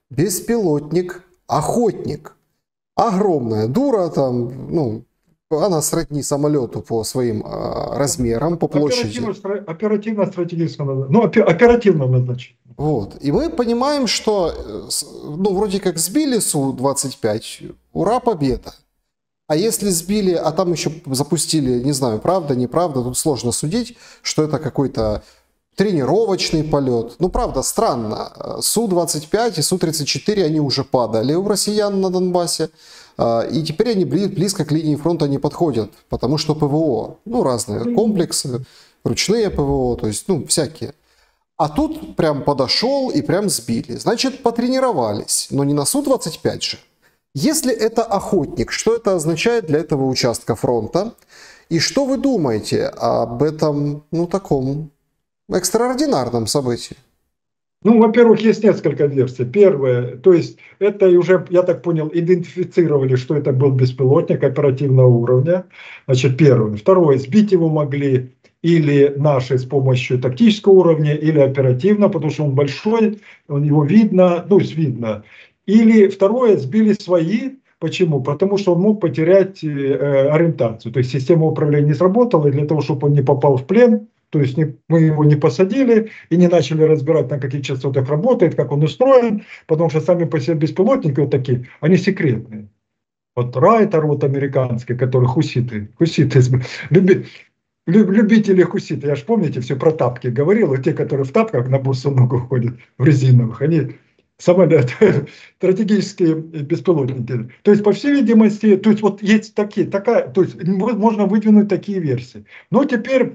беспилотник-охотник. Огромная дура, там, ну, она сродни самолету по своим размерам, по площади. Оперативно-стратегического, ну, оперативного назначения. Вот. И мы понимаем, что, ну, вроде как сбили Су-25, ура, победа. А если сбили, а там еще запустили, не знаю, правда, неправда, тут сложно судить, что это какой-то тренировочный полет. Ну, правда, странно. Су-25 и Су-34, они уже падали у россиян на Донбассе. И теперь они близко к линии фронта не подходят, потому что ПВО, ну, разные комплексы, ручные ПВО, то есть, ну, всякие. А тут прям подошел и прям сбили. Значит, потренировались, но не на Су-25 же. Если это охотник, что это означает для этого участка фронта? И что вы думаете об этом, ну, таком экстраординарном событии? Ну, во-первых, есть несколько версий. Первое, то есть это уже, я так понял, идентифицировали, что это был беспилотник оперативного уровня. Значит, первое. Второе, сбить его могли или наши с помощью тактического уровня, или оперативно, потому что он большой, его видно, ну, видно. Или второе, сбили свои. Почему? Потому что он мог потерять ориентацию. То есть система управления не сработала, и для того, чтобы он не попал в плен, то есть мы его не посадили и не начали разбирать, на каких частотах работает, как он устроен, потому что сами по себе беспилотники вот такие, они секретные. Вот Райтер вот американский, который хуситы любители хуситы, я же помните, все про тапки говорил, и те, которые в тапках на босу ногу ходят, в резиновых, они самолет, стратегические беспилотники. То есть, по всей видимости, то есть вот есть то есть можно выдвинуть такие версии. Но теперь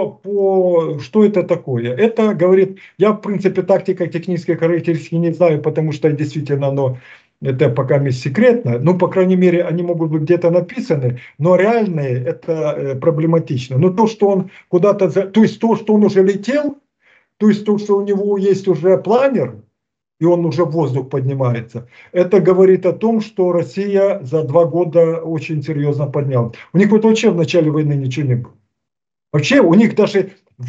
что это такое? Это говорит, я в принципе тактика технической характеристики не знаю, потому что действительно это пока не секретно, ну, по крайней мере, они могут быть где-то написаны, но реальные это проблематично. Но то, что он куда-то, то есть то, что он уже летел, то есть то, что у него есть уже планер, и он уже в воздух поднимается, это говорит о том, что Россия за 2 года очень серьезно подняла. У них вот вообще в начале войны ничего не было. Вообще у них даже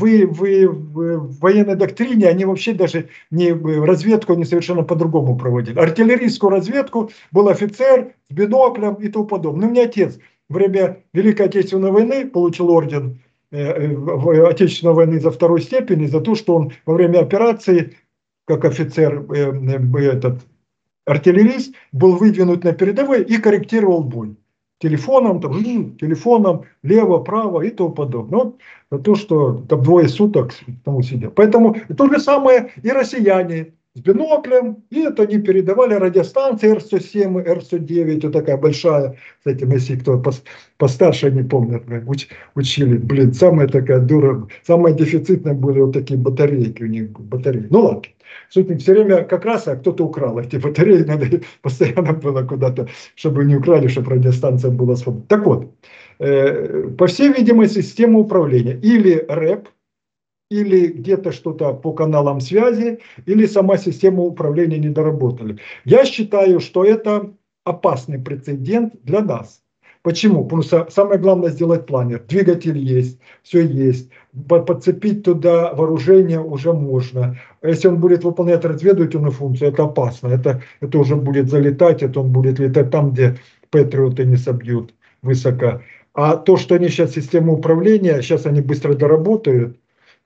в военной доктрине они вообще даже не разведку они совершенно по-другому проводили. Артиллерийскую разведку был офицер с биноклем и тому подобное. Ну, у меня отец во время Великой Отечественной войны получил орден Отечественной войны за второй степени за то, что он во время операции как офицер этот артиллерист был выдвинут на передовой и корректировал бой. Телефоном, телефоном, лево, право и тому подобное. Вот то, что там 2 суток тому сидел. Поэтому то же самое и россияне с биноклем, и это они передавали радиостанции Р-107, Р-109, вот такая большая, с этим, если кто постарше не помнит, учили, блин, самая такая дура, самая дефицитная были вот такие батарейки у них, батареи. Ну ладно. Суть все время как раз кто-то украл эти батареи, надо постоянно было куда-то, чтобы не украли, чтобы радиостанция была свободна. Так вот, по всей видимости, система управления или РЭП, или где-то что-то по каналам связи, или сама система управления не доработали. Я считаю, что это опасный прецедент для нас. Почему? Потому что самое главное сделать планер. Двигатель есть, все есть. Подцепить туда вооружение уже можно. Если он будет выполнять разведывательную функцию, это опасно. Это уже будет залетать, это он будет летать там, где патриоты не собьют высоко. А то, что они сейчас систему управления, сейчас они быстро доработают,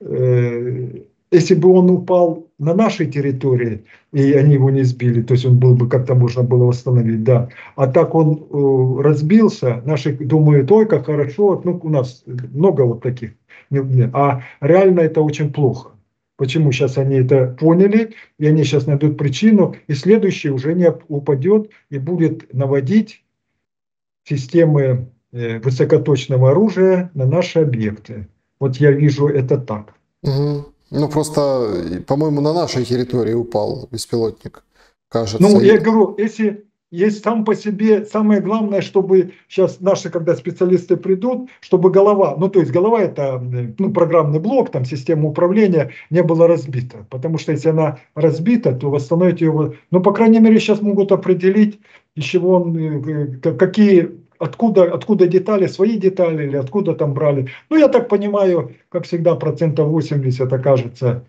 если бы он упал на нашей территории, и они его не сбили, то есть он был бы, как-то можно было восстановить, да. А так он разбился, наши думают, ой, как хорошо, ну, у нас много вот таких. А реально это очень плохо. Почему сейчас они это поняли, и они сейчас найдут причину, и следующий уже не упадет и будет наводить системы высокоточного оружия на наши объекты. Вот я вижу это так. Угу. Ну, просто, по-моему, на нашей территории упал беспилотник, кажется. Ну, я говорю, если есть сам по себе, самое главное, чтобы сейчас наши, когда специалисты придут, чтобы голова, ну, то есть голова это, ну, программный блок, там, система управления не была разбита. Потому что если она разбита, то восстановить ее, ну, по крайней мере, сейчас могут определить, из чего он, какие, откуда детали, свои детали или откуда там брали. Ну, я так понимаю, как всегда, 80% окажется,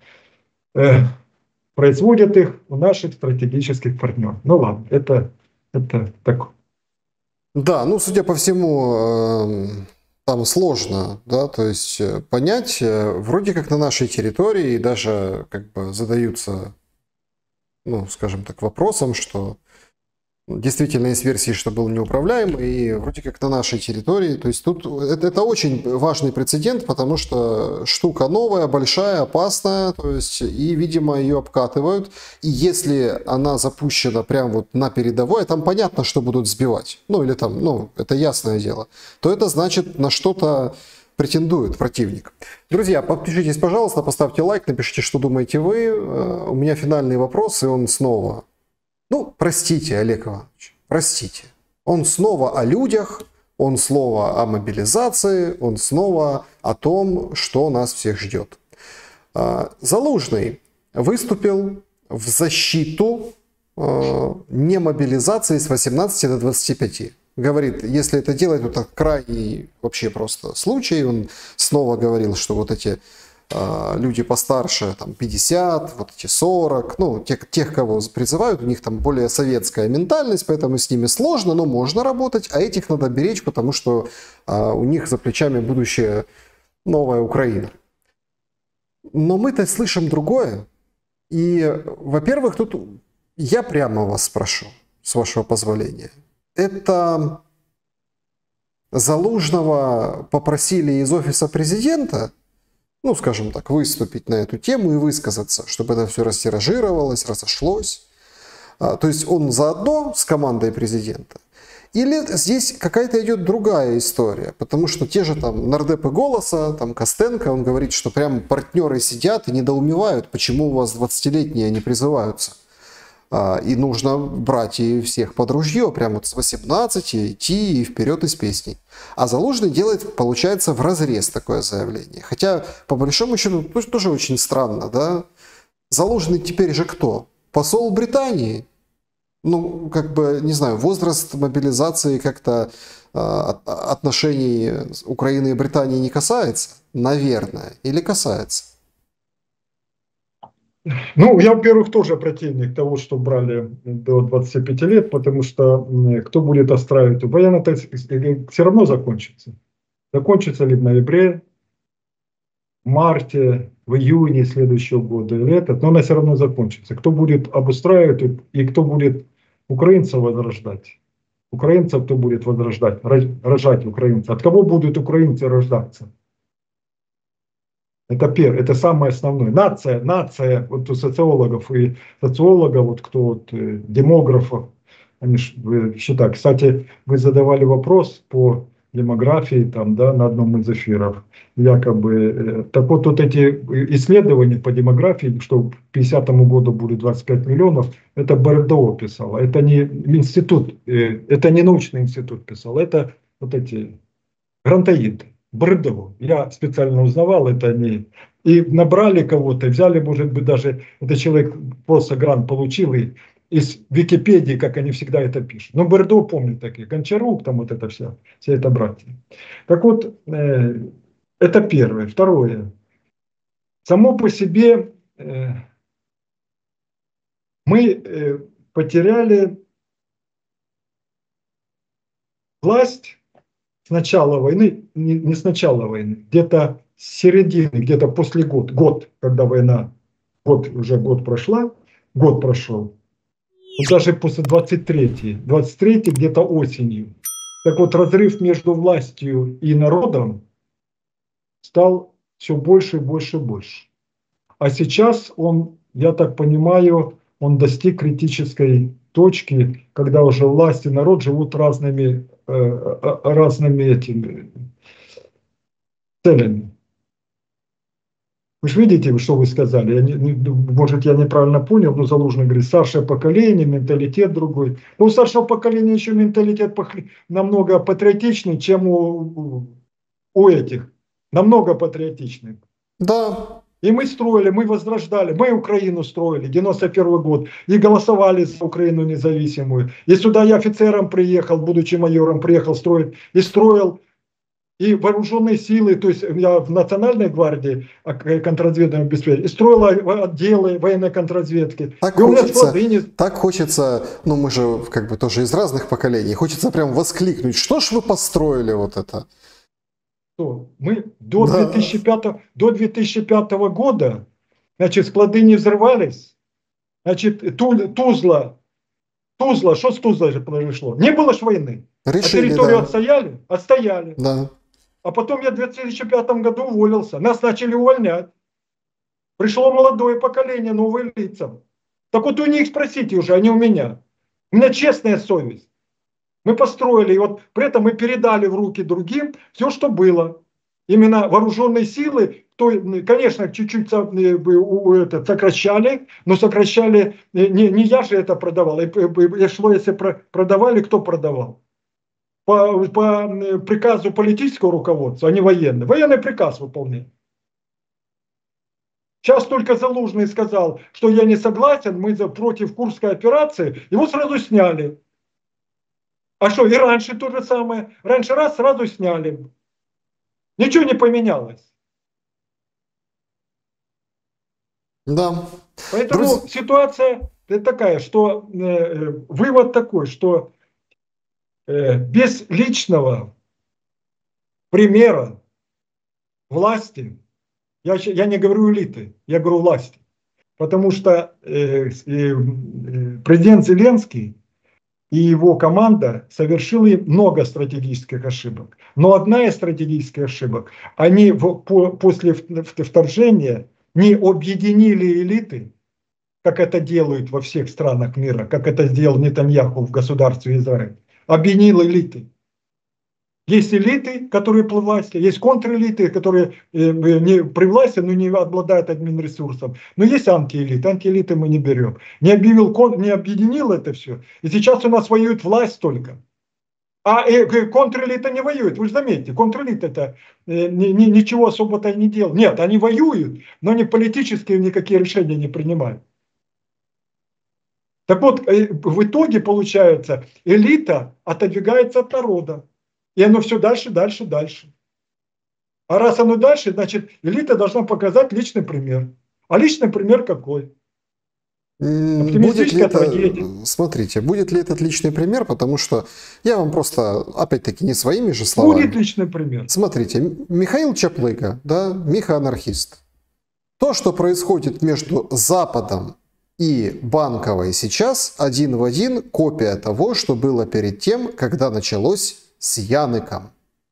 производят их у наших стратегических партнеров. Ну ладно, это так. Да, ну, судя по всему, там сложно, да, то есть понять, вроде как на нашей территории даже как бы задаются, ну, скажем так, вопросом, что действительно есть версии, что был неуправляемый, и вроде как на нашей территории. То есть тут это очень важный прецедент, потому что штука новая, большая, опасная, то есть, и, видимо, ее обкатывают. И если она запущена прямо вот на передовой, там понятно, что будут сбивать, ну или там, ну, это ясное дело, то это значит, на что-то претендует противник. Друзья, подпишитесь, пожалуйста, поставьте лайк, напишите, что думаете вы. У меня финальный вопрос, и он снова... Ну, простите, Олег Иванович, простите. Он снова о людях, он снова о мобилизации, он снова о том, что нас всех ждет. Залужный выступил в защиту немобилизации с 18 до 25. Говорит, если это делать, то это крайний вообще просто случай. Он снова говорил, что вот эти люди постарше, там 50, вот эти 40, ну, тех, кого призывают, у них там более советская ментальность, поэтому с ними сложно, но можно работать, а этих надо беречь, потому что у них за плечами будущее новая Украина. Но мы-то слышим другое. И, во-первых, тут я прямо вас спрошу, с вашего позволения. Это Залужного попросили из офиса президента, ну, скажем так, выступить на эту тему и высказаться, чтобы это все растиражировалось, разошлось. То есть он заодно с командой президента? Или здесь какая-то идет другая история? Потому что те же там нардепы «Голоса», там Костенко, он говорит, что прям партнеры сидят и недоумевают, почему у вас 20-летние не призываются. И нужно брать и всех под ружье, прямо вот с 18 идти и вперед из песней. А Залужный делает, получается, вразрез такое заявление. Хотя, по большому счету, тоже очень странно, да? Залужный теперь же кто? Посол Британии? Ну, как бы, не знаю, возраст мобилизации как-то отношений Украины и Британии не касается? Наверное. Или касается? Ну, я, во-первых, тоже противник того, что брали до 25 лет, потому что кто будет отстраивать? Военно-то все равно закончится. Закончится ли в ноябре, в марте, в июне следующего года или этот, но она все равно закончится. Кто будет обустраивать и кто будет украинцев возрождать? Украинцев кто будет возрождать, рожать украинцев? От кого будут украинцы рождаться? Это первое, это самое основное. Нация, вот у социологов и социологов, вот кто вот, демографов, они считают. Кстати, вы задавали вопрос по демографии там, да, на одном из эфиров, якобы. Так вот эти исследования по демографии, что к 50 году будет 25 миллионов, это БРДО писало, это не институт, это не научный институт писал, это вот эти грантоиды. БРДО. Я специально узнавал, это не... И набрали кого-то, взяли, может быть, даже этот человек просто грант получил, и из Википедии, как они всегда это пишут. Но БРДО помнит такие, Гончарук, там вот это все это братья. Так вот, это первое. Второе. Само по себе мы потеряли власть с начала войны, не с начала войны, где-то с середины, где-то после год, когда война, уже год прошла, год прошел, вот даже после 23 где-то осенью. Так вот, разрыв между властью и народом стал все больше и больше и больше. А сейчас он, я так понимаю, он достиг критической точки, когда уже власть и народ живут разными этими целями. Вы же видите, что вы сказали. Может, я неправильно понял, но Залужный говорит, старшее поколение, менталитет другой. Но у старшего поколения еще менталитет намного патриотичнее, чем у этих. Намного патриотичнее. Да. И мы строили, мы возрождали, мы Украину строили, 91 год, и голосовали за Украину независимую. И сюда я офицером приехал, будучи майором, приехал строить, и строил, и вооруженные силы, то есть я в Национальной гвардии контрразведного обеспечения, и строил отделы военной контрразведки. Так И у меня хочется, склады так хочется, ну мы же как бы тоже из разных поколений, хочется прям воскликнуть, что ж вы построили вот это? Мы Да. до 2005 года, значит, склады не взрывались, значит, Тузла, что с Тузлой же произошло? Не было ж войны. А Решили, территорию да. отстояли? Отстояли. Да. А потом я в 2005 году уволился. Нас начали увольнять. Пришло молодое поколение, новые лица. Так вот у них спросите уже, а не у меня. У меня честная совесть. Мы построили, и вот при этом мы передали в руки другим все, что было. Именно вооруженные силы, то, конечно, чуть-чуть сокращали, но сокращали, не я же это продавал, если продавали, кто продавал? По приказу политического руководства, а не военный. Военный приказ выполняет. Сейчас только Залужный сказал, что я не согласен, мы против Курской операции, его сразу сняли. А что, и раньше то же самое. Раньше раз, сразу сняли. Ничего не поменялось. Да. Поэтому ситуация такая, что вывод такой, что без личного примера власти, я не говорю элиты, я говорю власти, потому что президент Зеленский и его команда совершили много стратегических ошибок. Но одна из стратегических ошибок, они после вторжения не объединили элиты, как это делают во всех странах мира, как это сделал Нетаньяху в государстве Израиль. Объединил элиты. Есть элиты, которые при власти, есть контрэлиты, которые не при власти, но не обладают админресурсом. Но есть антиэлиты. Антиэлиты мы не берем. Не объединил это все. И сейчас у нас воюет власть только. А контрэлита не воюет. Вы же заметите, контрэлита это ничего особо-то не делает. Нет, они воюют, но они политические никакие решения не принимают. Так вот, в итоге получается, элита отодвигается от народа. И оно все дальше, дальше, дальше. А раз оно дальше, значит, элита должна показать личный пример. А личный пример какой? Будет ли Оптимистическая это, трагедия. смотрите, будет ли этот личный пример, потому что я вам просто, опять-таки, не своими же Будет словами. личный пример. Смотрите, Михаил Чаплыга, да, Миха-анархист. То, что происходит между Западом и Банковой сейчас, один в один копия того, что было перед тем, когда началось с Яныком.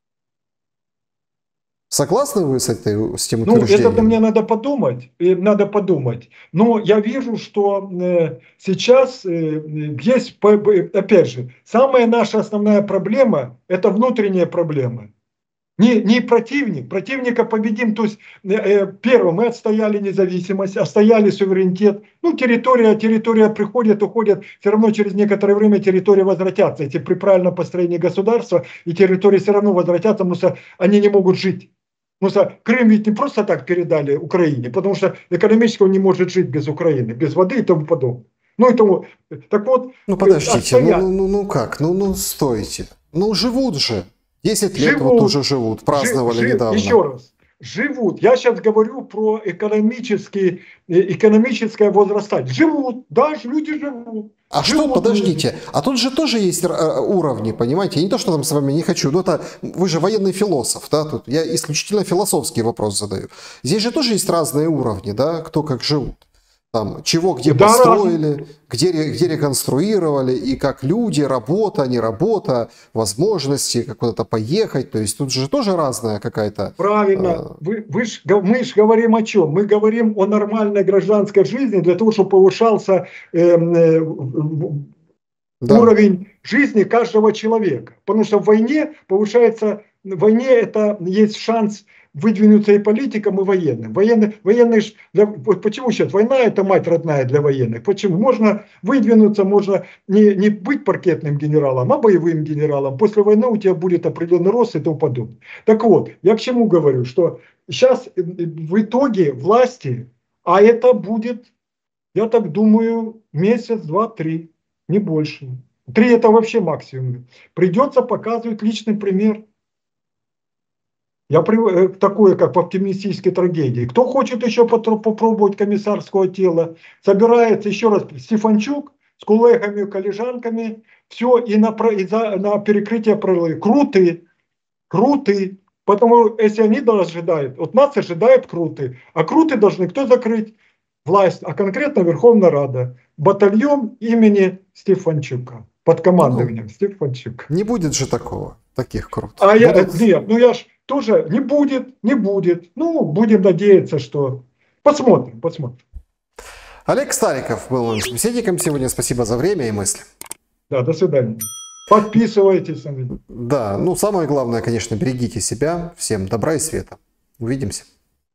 Согласны вы с тем утверждением? Это мне надо подумать. Но я вижу, что сейчас есть, опять же, самая наша основная проблема – это внутренняя проблема. Не противника победим. То есть, первое, мы отстояли независимость, отстояли суверенитет. Территория приходит, уходит. Все равно через некоторое время территории возвратятся. Эти при правильном построении государства и территории все равно возвратятся, потому что они не могут жить. Потому что Крым ведь не просто так передали Украине, потому что экономически он не может жить без Украины, без воды и тому подобное. Так вот, подождите, как? Стойте. Живут же. 10 лет живут, вот уже живут, праздновали недавно. Еще раз, живут. Я сейчас говорю про экономическое возрастание. Живут, да, люди живут. А живут что, подождите, люди. а тут же тоже есть уровни, понимаете? Не то, что там с вами не хочу, но это вы же военный философ, да? Тут я исключительно философский вопрос задаю. Здесь же тоже есть разные уровни, да, кто как живут. Там, чего где построили, где реконструировали, и как люди, работа, не работа, возможности, как куда-то поехать. То есть тут же тоже разная какая-то... Правильно. Мы же говорим о чем? Мы говорим о нормальной гражданской жизни для того, чтобы повышался уровень жизни каждого человека. Потому что в войне повышается... В войне это есть шанс выдвинуться и политикам, и военным. Военные вот почему сейчас война это мать родная для военных? Почему? Можно выдвинуться, можно не быть паркетным генералом, а боевым генералом. После войны у тебя будет определенный рост и тому подобное. Так вот, я к чему говорю, что сейчас в итоге власти, а это будет, я так думаю, месяц, два, три, не больше. 3 это вообще максимум. Придется показывать личный пример. Я такое, как в оптимистической трагедии. Кто хочет еще попробовать комиссарского тела, собирается еще раз Стефанчук с коллегами, коллежанками, все, и на перекрытие прорыва. Круты. Потому если они ожидают, вот нас ожидают круты, а круты должны кто закрыть? Власть, а конкретно Верховная Рада. Батальон имени Стефанчука. Под командованием Стефанчука. Не будет же таких крут. Нет, я ж тоже не будет. Ну, будем надеяться, что... Посмотрим. Олег Стариков был моим собеседником сегодня. Спасибо за время и мысли. Да, до свидания. Подписывайтесь. Да, самое главное, конечно, берегите себя. Всем добра и света. Увидимся.